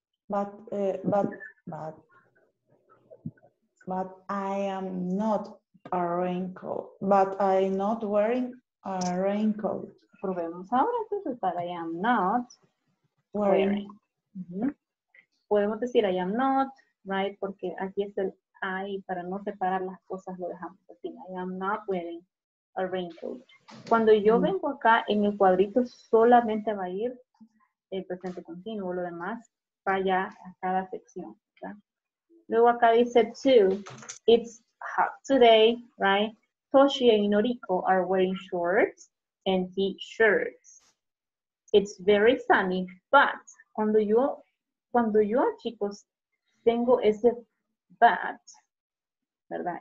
but I am not a raincoat. But I'm not wearing a raincoat. Probemos ahora, entonces, para I am not Wearing. Ujú. Podemos decir I am not, right? Porque aquí es el I, para no separar las cosas lo dejamos así. I am not wearing a raincoat. Cuando yo vengo acá, en el cuadrito solamente va a ir el presente continuo, lo demás vaya a cada sección, ¿verdad? Luego acá dice to, it's hot today, right? Toshi and Noriko are wearing shorts and t-shirts. It's very sunny, but cuando yo, chicos, tengo ese but, ¿verdad?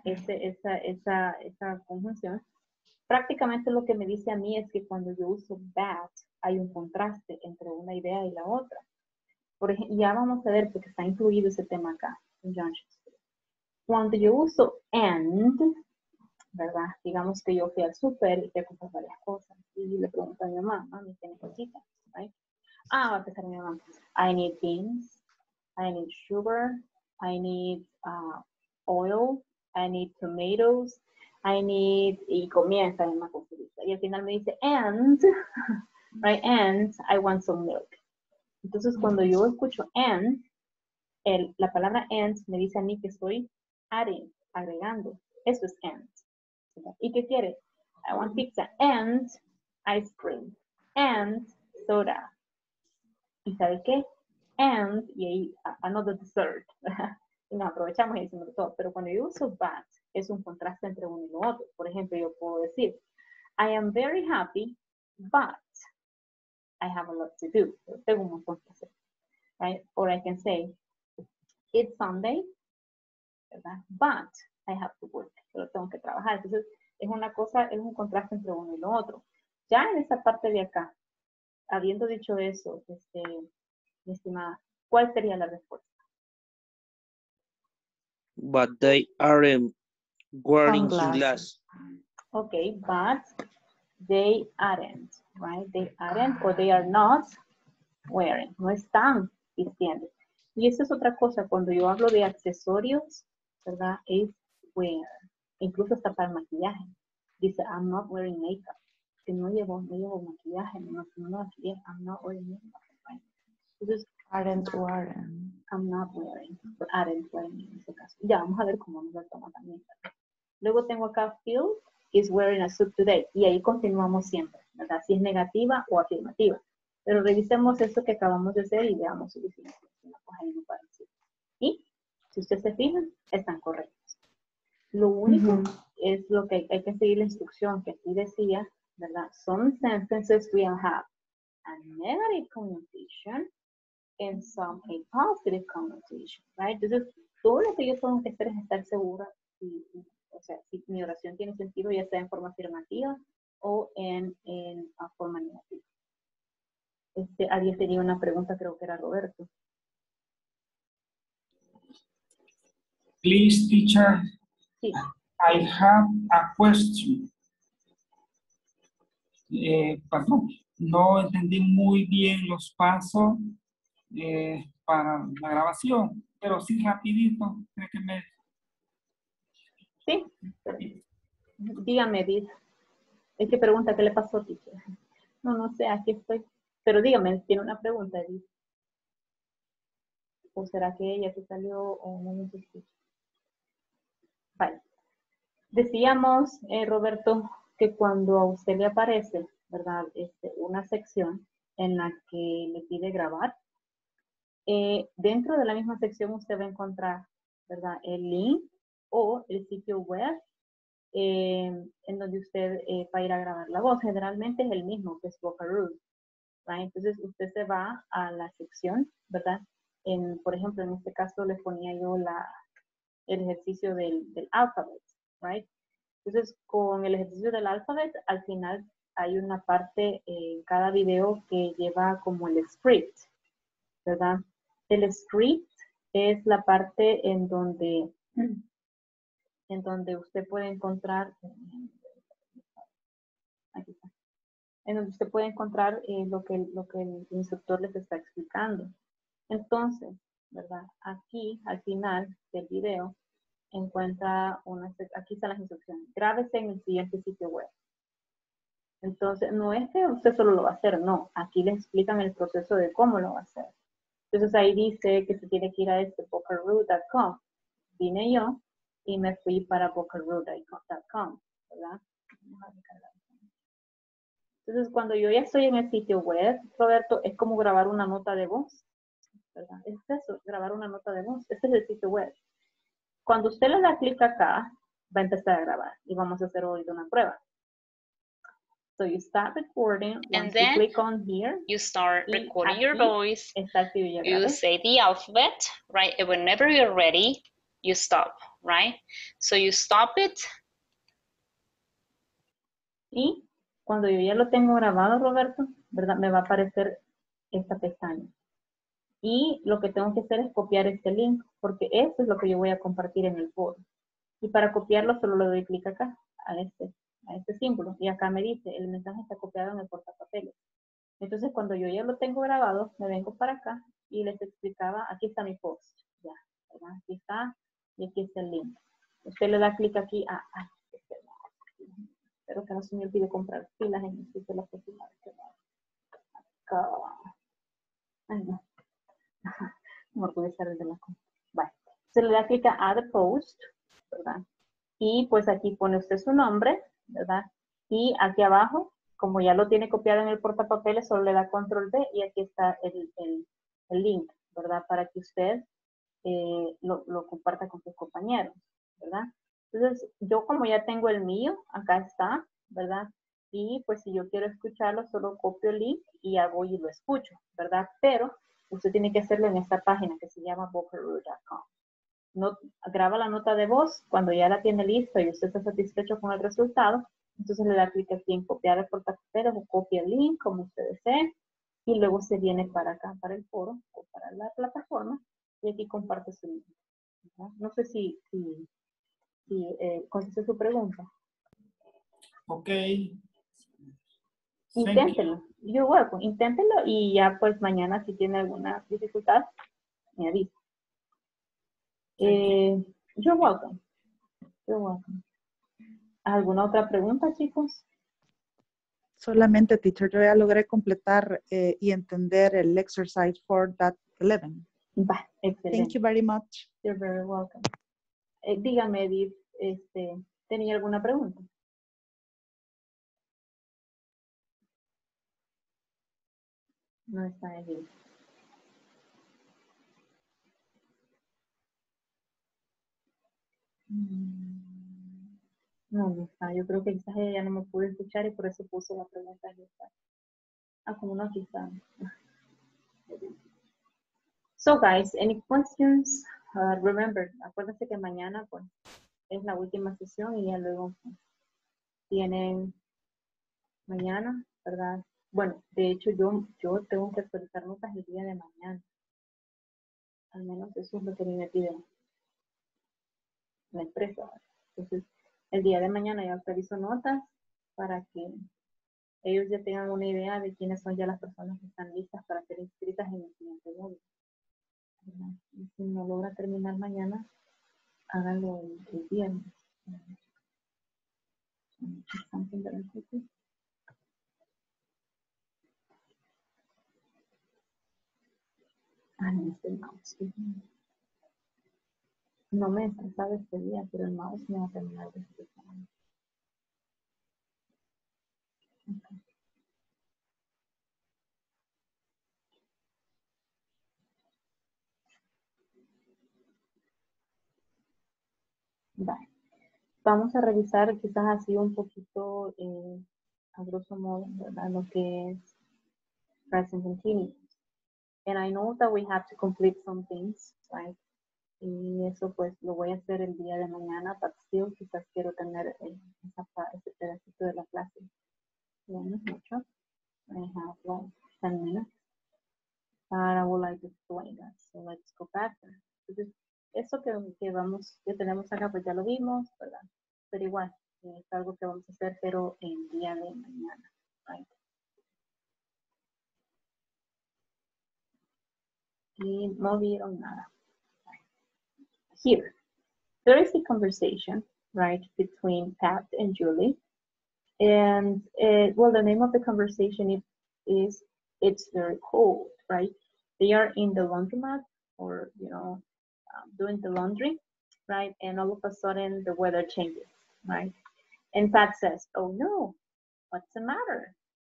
Esa conjunción, prácticamente lo que me dice a mí es que cuando yo uso that, hay un contraste entre una idea y la otra. Por ejemplo, ya vamos a ver porque está incluido ese tema acá en John Shakespeare. Cuando yo uso and, ¿verdad? Digamos que yo fui al súper y quiero comprar varias cosas y le pregunto a mi mamá, mami, ¿qué necesitas? Right? Va a empezar mi mamá. I need beans, I need sugar, I need oil, I need tomatoes, I need, y comienza mi mamá con su lista. Y al final me dice, and, right, and I want some milk. Entonces, cuando yo escucho and, la palabra and me dice a mí que estoy adding, agregando. Eso es and. ¿Y qué quiere? I want pizza and ice cream and soda. ¿Y sabe qué? And, y ahí, another dessert. Y nos aprovechamos y decimos todo. Pero cuando yo uso but, es un contraste entre uno y lo otro. Por ejemplo, yo puedo decir, I am very happy, but I have a lot to do. Tengo un montón que hacer. Right? Or I can say, it's Sunday, ¿verdad? But I have to work. Pero tengo que trabajar. Entonces, es una cosa, es un contraste entre uno y lo otro. Ya en esa parte de acá, habiendo dicho eso, mi estimada, ¿cuál sería la respuesta? But they aren't wearing Sunglasses. sunglasses. Okay, but they aren't, right? They aren't or they are not wearing. No están vistiendo. Y esa es otra cosa, cuando yo hablo de accesorios, ¿verdad? Es wear. Incluso hasta para el maquillaje. Dice, I'm not wearing makeup. Que no llevo maquillaje, no maquillaje. I'm not wearing makeup, right? Entonces, Aren't wearing. I'm not wearing, or aren't wearing en este caso. Ya, vamos a ver cómo nos lo toma también. Luego tengo acá, Phil is wearing a suit today. Y ahí continuamos siempre, ¿verdad? Si es negativa o afirmativa. Pero revisemos esto que acabamos de hacer y veamos si decimos una cosa ahí no parece. Y, si ustedes se fijan, están correctos. Lo único es lo que hay que seguir la instrucción que aquí decía, ¿verdad? Some sentences will have a negative connotation and some a positive connotation, right? Entonces, todo lo que yo tengo que hacer es estar segura o sea, si mi oración tiene sentido, ya sea en forma afirmativa o en forma negativa. Alguien tenía una pregunta, creo que era Roberto. Please, teacher, Sí. I have a question. Perdón, no entendí muy bien los pasos para la grabación, pero sí rapidito, creo que me... Sí, dígame, Edith. Es que pregunta, ¿qué le pasó, teacher? No sé, aquí estoy. Pero dígame, tiene una pregunta, Edith. ¿O será que ella se salió o no nos escucha? Vale. Decíamos, Roberto, que cuando a usted le aparece, ¿verdad? Una sección en la que le pide grabar, dentro de la misma sección usted va a encontrar, ¿verdad? El link o el sitio web en donde usted va a ir a grabar la voz. Generalmente es el mismo, que es Vocaroo. ¿Right? Entonces usted se va a la sección, ¿verdad? Por ejemplo, en este caso les ponía yo el ejercicio del alphabet, right? Entonces, con el ejercicio del alphabet, al final hay una parte en cada video que lleva como el script, ¿verdad? El script es la parte en donde usted puede encontrar, aquí está, en donde usted puede encontrar lo que el instructor les está explicando. Entonces, ¿verdad? Aquí, al final del video, encuentra aquí están las instrucciones. Grábese en el siguiente sitio web. Entonces, no es que usted solo lo va a hacer, no. Aquí les explican el proceso de cómo lo va a hacer. Entonces, ahí dice que se tiene que ir a vocaroo.com. Vine yo y me fui para vocaroo.com, ¿verdad? Entonces, cuando yo ya estoy en el sitio web, Roberto, es como grabar una nota de voz, ¿verdad? Es eso, grabar una nota de voz. Este es el sitio web. Cuando usted le da clic acá, va a empezar a grabar y vamos a hacer hoy una prueba. So you start recording. And Once then you click on here, you start y recording your aquí voice. está el que yo ya You grabé. say the alphabet, right? And whenever you're ready, you stop, right? So you stop it. Y cuando yo ya lo tengo grabado, Roberto, ¿verdad? Me va a aparecer esta pestaña. Y lo que tengo que hacer es copiar este link, porque eso es lo que yo voy a compartir en el foro. Y para copiarlo solo le doy clic acá, a este símbolo. Y acá me dice, el mensaje está copiado en el portapapeles. Entonces, cuando yo ya lo tengo grabado, me vengo para acá y les explicaba, aquí está mi post. Ya, ¿verdad? Aquí está y aquí está el link. Usted le da clic aquí espero que no se me olvide comprar pilas en el sitio de la próxima vez que lo haga. Ay, no. No pude salir de la compra. Vale. Se le da clic a Add Post, ¿verdad? Y pues aquí pone usted su nombre, ¿verdad? Y aquí abajo, como ya lo tiene copiado en el portapapeles, solo le da Control V y aquí está el link, ¿verdad? Para que usted lo comparta con sus compañeros, ¿verdad? Entonces, yo como ya tengo el mío, acá está, ¿verdad? Y pues si yo quiero escucharlo, solo copio el link y hago y lo escucho, ¿verdad? Pero usted tiene que hacerlo en esta página que se llama vocaroo.com. No, graba la nota de voz, cuando ya la tiene lista y usted está satisfecho con el resultado, entonces le da clic aquí en copiar el portapapeles o copia el link, como usted desee, y luego se viene para acá, para el foro o para la plataforma, y aquí comparte su link. ¿Verdad? No sé si contesté su pregunta. Ok. Inténtelo. You're welcome. Inténtelo y ya pues mañana si tiene alguna dificultad, me avisa. You're welcome. You're welcome. ¿Alguna otra pregunta, chicos? Solamente, teacher, yo ya logré completar y entender el exercise 4.11. Va, excelente. Thank you very much. You're very welcome. Dígame, Edith, ¿tenía alguna pregunta? No está Edith. No está. Yo creo que quizás ella ya no me pudo escuchar y por eso puso la pregunta en el chat. Como no, aquí está. So, guys, any questions? Remember, acuérdense que mañana, pues, es la última sesión y ya luego pues, tienen mañana, ¿verdad? Bueno, de hecho, yo tengo que actualizar notas el día de mañana. Al menos eso es lo que a mí me pide la empresa. Entonces, el día de mañana yo actualizo notas para que ellos ya tengan una idea de quiénes son ya las personas que están listas para ser inscritas en el siguiente módulo. Y si no logra terminar mañana, háganlo el viernes. Este mouse. No me estresaba este día, pero el mouse me va a terminar de estresar. Okay. Vale. Vamos a revisar quizás así un poquito, a grosso modo, ¿verdad? Lo que es present continuous. And I know that we have to complete some things, right? Y eso pues lo voy a hacer el día de mañana, but still quizás quiero tener ese pedacito de la clase. No es mucho. I have like 10 minutes. But I would like to explain that. So let's go back there. Entonces, eso que tenemos acá, pues ya lo vimos, ¿verdad? Pero igual, es algo que vamos a hacer, pero el día de mañana, right? Y no vieron nada. Here, there is a conversation, right, between Pat and Julie. And, well, the name of the conversation is It's Very Cold, right? They are in the laundromat or, you know, doing the laundry, right? And all of a sudden the weather changes, right? And Pat says, oh no, what's the matter?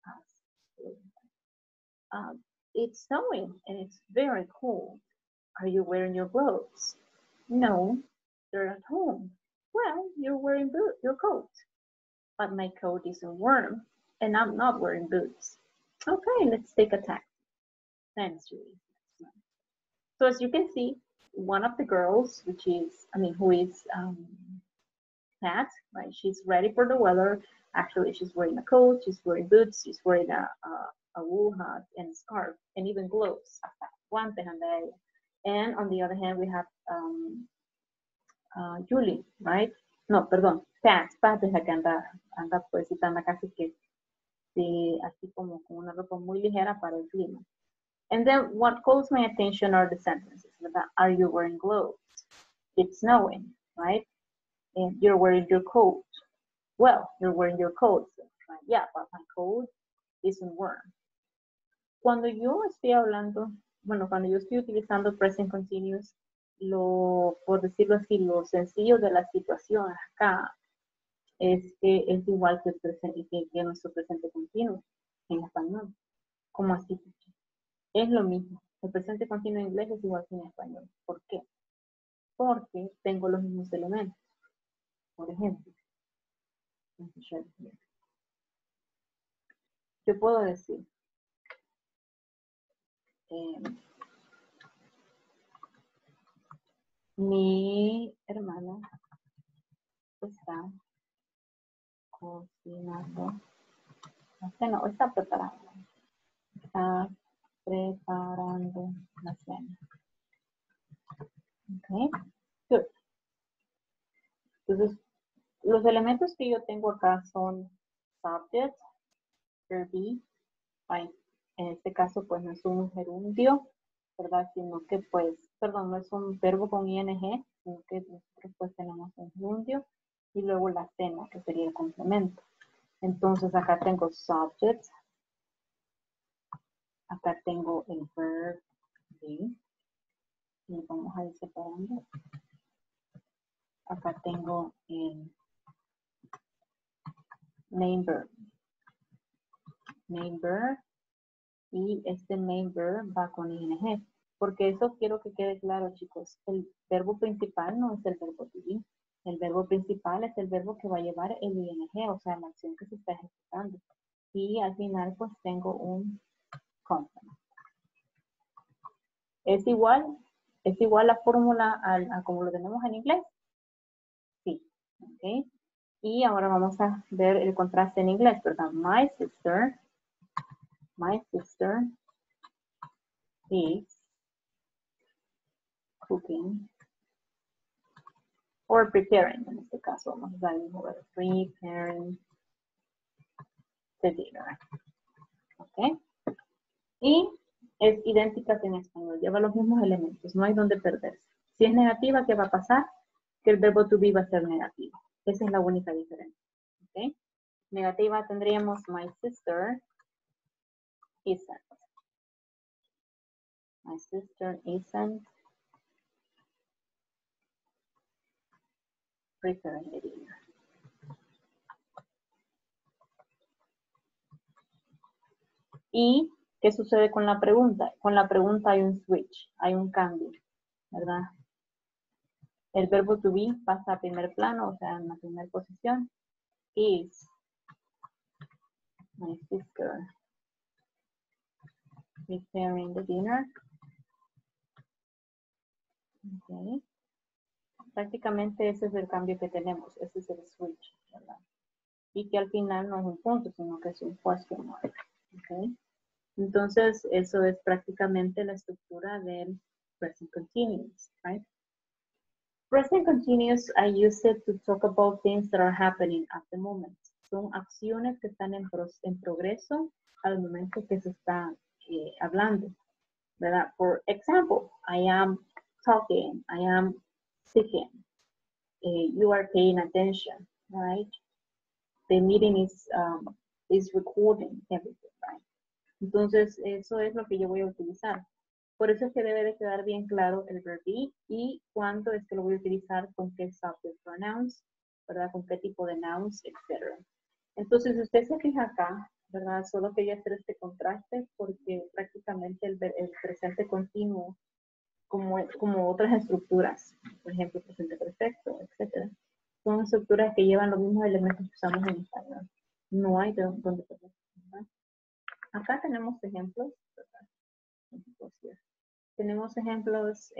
It's snowing and it's very cold. Are you wearing your gloves? No, they're at home. Well, you're wearing your coat. But my coat isn't warm and I'm not wearing boots. Okay, let's take a taxi. Thanks, Julie. So as you can see, one of the girls, who is Pat, right? She's ready for the weather. Actually, she's wearing a coat, she's wearing boots, she's wearing a wool hat and a scarf, and even gloves. And on the other hand, we have Julie, right? No, perdón, Pat es la que anda pues anda casi que así como con una ropa muy ligera para el clima. And then what calls my attention are the sentences. Are you wearing gloves? It's snowing, right? And you're wearing your coat. Well, you're wearing your coat. Right? Yeah, but my coat isn't warm. Cuando yo estoy hablando, cuando yo estoy utilizando present continuous, por decirlo así, lo sencillo de la situación acá es que es igual que nuestro presente continuo en español. ¿Cómo así? Es lo mismo. El presente continuo en inglés es igual que en español. ¿Por qué? Porque tengo los mismos elementos. Por ejemplo, yo puedo decir, mi hermana está cocinando, está preparando la cena. Okay, good. Entonces, los elementos que yo tengo acá son subject, verb be, right? En este caso, pues no es un gerundio, ¿verdad? Sino que, no es un verbo con ing, sino que nosotros pues tenemos un gerundio y luego la cena, que sería el complemento. Entonces, acá tengo subject, acá tengo el verb be, y vamos a ir separando. Acá tengo el main verb. Main verb. Y este main verb va con ing. Porque eso quiero que quede claro, chicos. El verbo principal no es el verbo to be. El verbo principal es el verbo que va a llevar el ing, o sea, la acción que se está ejecutando. Y al final, pues, tengo un complemento. ¿Es igual la fórmula a como lo tenemos en inglés? Sí. Ok. Y ahora vamos a ver el contraste en inglés, ¿verdad? My sister is cooking or preparing. En este caso, vamos a usar el mismo verbo. Preparing the dinner. ¿Ok? Y es idéntica en español. Lleva los mismos elementos. No hay donde perderse. Si es negativa, ¿qué va a pasar? Que el verbo to be va a ser negativo. Esa es la única diferencia. ¿Ok? Negativa tendríamos my sister isn't. My sister isn't preparing the dinner. ¿Y qué sucede con la pregunta? Con la pregunta hay un switch, hay un cambio, ¿verdad? El verbo to be pasa a primer plano, o sea, en la primera posición. Is my sister preparing the dinner? Okay. Prácticamente ese es el cambio que tenemos, ese es el switch, ¿verdad? Y que al final no es un punto, sino que es un question mark. Okay. Entonces, eso es prácticamente la estructura del present continuous, right? Present continuous, I use it to talk about things that are happening at the moment. Son acciones que están en progreso al momento que se está hablando, ¿verdad? For example, I am talking, I am speaking, you are paying attention, right? The meeting is recording everything, right? Entonces, eso es lo que yo voy a utilizar. Por eso es que debe de quedar bien claro el verb be y cuándo es que lo voy a utilizar, con qué subject pronouns, ¿verdad? Con qué tipo de nouns, etc. Entonces, si usted se fija acá, ¿verdad? Solo quería hacer este contraste porque prácticamente el presente continuo, como otras estructuras, por ejemplo, presente perfecto, etc. Son estructuras que llevan los mismos elementos que usamos en español. No hay de dónde perder, ¿verdad? Acá tenemos ejemplos, ¿verdad? Tenemos ejemplos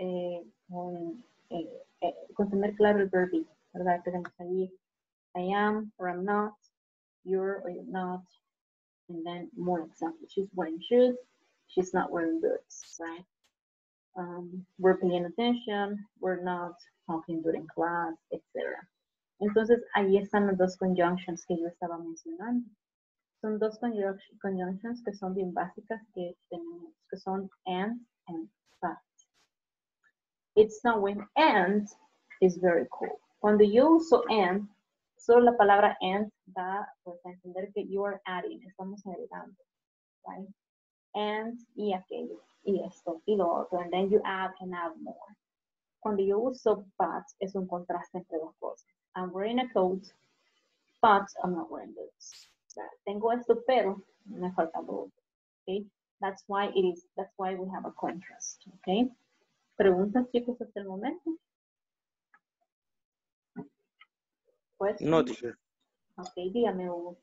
con tener claro el verb be, ¿verdad? Tenemos ahí I am or I'm not, you're or you're not, and then more examples. She's wearing shoes, she's not wearing boots, right? We're paying attention, we're not talking during class, etc. Entonces, ahí están las dos conjunctions que yo estaba mencionando. Son dos conjunctions que son bien básicas que tenemos, que son and but. It's not when and is very cool. Cuando yo uso and, solo la palabra and da pues, a entender que you are adding, estamos agregando, right? And y aquello, y esto, y lo otro, and then you add and add more. Cuando yo uso but, es un contraste entre dos cosas. I'm wearing a coat, but I'm not wearing boots. Tengo esto, pero me falta lo otro. Okay? That's why we have a contrast. Okay? ¿Preguntas, chicos, hasta el momento? Pues, No, teacher. ok, dígame, Hugo.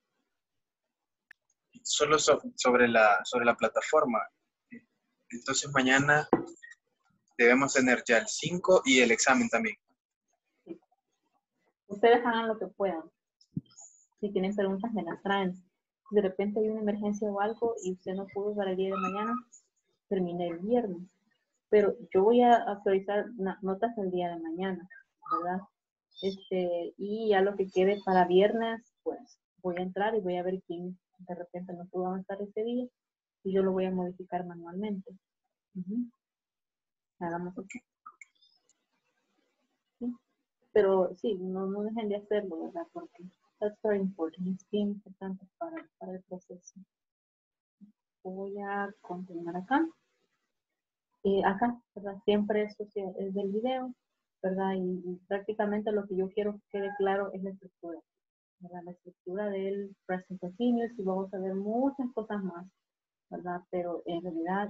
Solo sobre la plataforma. Entonces mañana debemos tener ya el 5 y el examen también. Sí. Ustedes hagan lo que puedan. Si tienen preguntas, me las traen. Si de repente hay una emergencia o algo y usted no pudo para el día de mañana, termine el viernes. Pero yo voy a actualizar notas el día de mañana, ¿verdad? Y ya lo que quede para viernes, pues voy a entrar y voy a ver quién de repente no pudo avanzar ese día y yo lo voy a modificar manualmente. Hagamos eso. ¿Sí? Pero sí, no dejen de hacerlo, ¿verdad? Porque that's very important, es bien importante para el proceso. Voy a continuar acá. Acá, ¿verdad? Siempre eso es del video, ¿verdad? Y prácticamente lo que yo quiero que quede claro es la estructura, ¿verdad? La estructura del present continuous y vamos a ver muchas cosas más, ¿verdad? Pero en realidad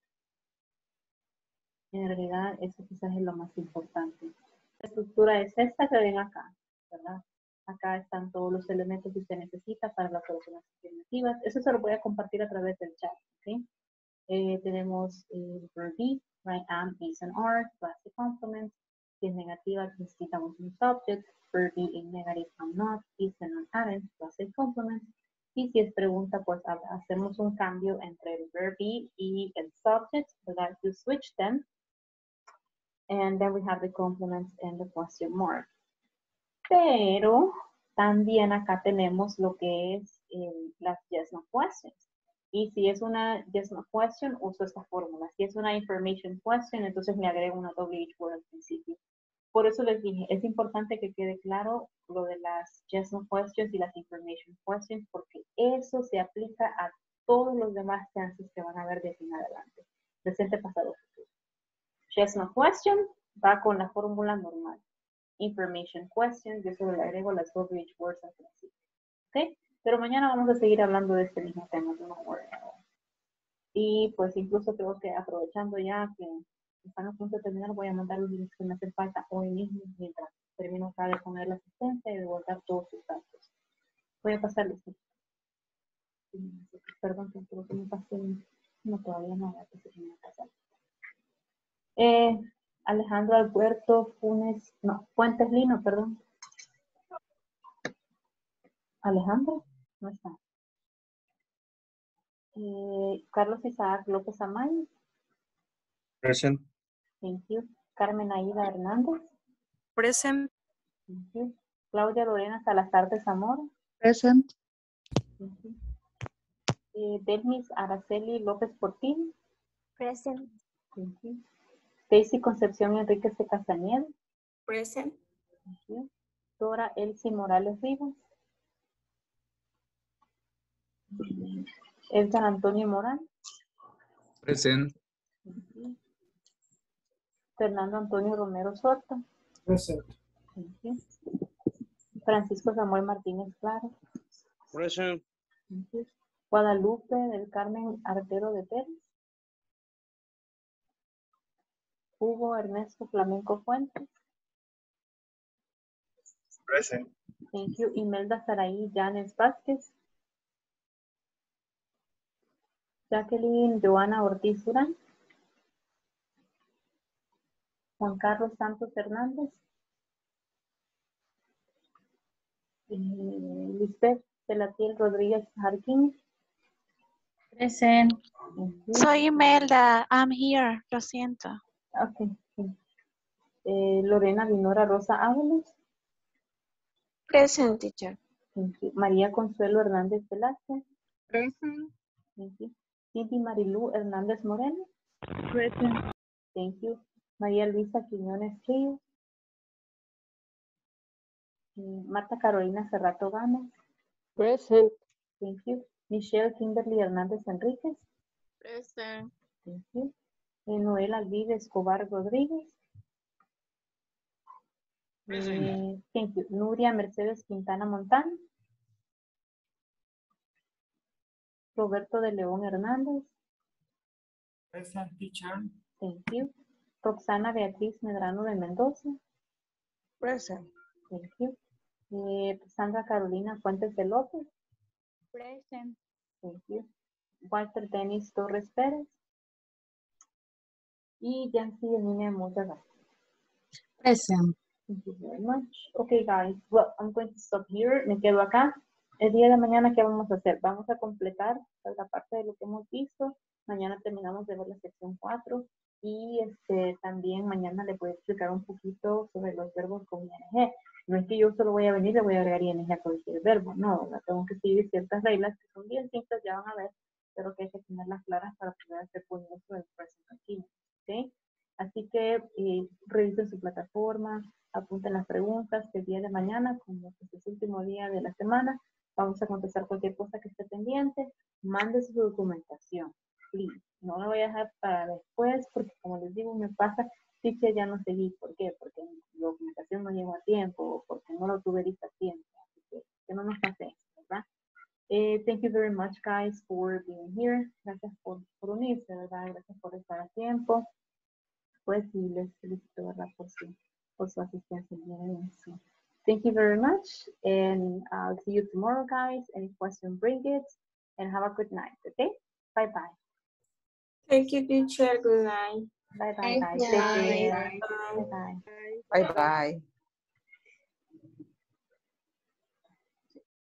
eso quizás es lo más importante. La estructura es esta que ven acá, ¿verdad? Acá están todos los elementos que usted necesita para las soluciones afirmativas. Eso se lo voy a compartir a través del chat, ¿ok? Tenemos verb be, right? Am, is, and are, plus the complement. Si es negativa, necesitamos un subject. Verb be in negative, I'm not, is, and not, aren't, plus el complement. Y si es pregunta, pues hacemos un cambio entre el verb be y el subject, ¿verdad? You switch them. And then we have the complements and the question mark. Pero también acá tenemos lo que es las yes no questions. Y si es una yes no question, uso esta fórmula. Si es una information question, entonces me agrego una WH word al principio. Por eso les dije, es importante que quede claro lo de las yes no questions y las information questions, porque eso se aplica a todos los demás chances que van a haber de aquí en adelante. Presente, pasado, futuro. Yes no question va con la fórmula normal. Information question, yo solo le agrego las WH words al principio. ¿Ok? Pero mañana vamos a seguir hablando de este mismo tema. Y pues incluso creo que aprovechando ya que están a punto de terminar, voy a mandar los links que me hacen falta hoy mismo mientras termino acá de poner la asistencia y de guardar todos sus datos. Voy a pasarles. Perdón, creo que me pasé. No, todavía no. Alejandro Alberto Funes, no, Fuentes Lino, perdón. Alejandro, no está. Carlos Isaac López Amay. Present. Thank you. Carmen Aida Hernández. Present. Thank you. Claudia Lorena Salazar de Zamora. Present. Thank you. Delmis Araceli López Portillo. Present. Thank you. Daisy Concepción Enríquez de Castañeda. Present. Thank you. Dora Elsie Morales Rivas. Edgar Antonio Morán. Present. Thank you. Fernando Antonio Romero Soto. Present. Thank you. Francisco Samuel Martínez Claro. Present. Thank you. Guadalupe del Carmen Artero de Pérez. Hugo Ernesto Flamenco Fuentes. Present. Thank you. Imelda Saraí Llanes Vázquez. Jacqueline Joana Ortiz Durán. Juan Carlos Santos Hernández. Lisbeth Celatiel Rodríguez Jarquín. Present. Soy Imelda. I'm here. Lo siento. Okay. Lorena Dinora Rosa Ábalos. Present, teacher. María Consuelo Hernández Velázquez. Present. Thank you. Cindy Marilú Hernández Moreno. Present. Thank you. María Luisa Quiñones Trío. Marta Carolina Cerrato Gámez. Present. Thank you. Michelle Kimberly Hernández Enríquez. Present. Thank you. Noel Alvide Escobar Rodríguez. Thank you. Nuria Mercedes Quintana Montano. Roberto de León Hernández. Present, teacher. Thank you. Roxana Beatriz Medrano de Mendoza. Present. Thank you. Sandra Carolina Fuentes de López. Present. Thank you. Walter Denis Torres Pérez. Y Yancy Emina Moyaga. Present. Thank you very much. Okay, guys. Well, I'm going to stop here. Me quedo acá. El día de mañana, ¿qué vamos a hacer? Vamos a completar la parte de lo que hemos visto. Mañana terminamos de ver la sección 4. Y también mañana les voy a explicar un poquito sobre los verbos con ing. No es que yo solo voy a venir y le voy a agregar ing a cualquier verbo. No, tengo que seguir ciertas reglas que son bien simples, ya van a ver, pero que hay que tenerlas claras para poder hacer buen uso del present continuous. ¿Okay? Así que revisen su plataforma, apunten las preguntas que el día de mañana, como este es el último día de la semana, vamos a contestar cualquier cosa que esté pendiente. Mande su documentación, please. No lo voy a dejar para después, porque como les digo, me pasa, teacher, ya no seguí. ¿Por qué? Porque mi documentación no llegó a tiempo, o porque no lo tuve lista a tiempo. Así que no nos pase eso, ¿verdad? Thank you very much, guys, for being here. Gracias por unirse, ¿verdad? Gracias por estar a tiempo. Pues sí, les felicito, ¿verdad? Por su asistencia. So, thank you very much, and I'll see you tomorrow, guys. Any question, bring it, and have a good night, okay? Bye-bye. Thank you, teacher. Good night. Bye-bye, guys. Thank Take you. care. Bye. Bye-bye. Bye bye.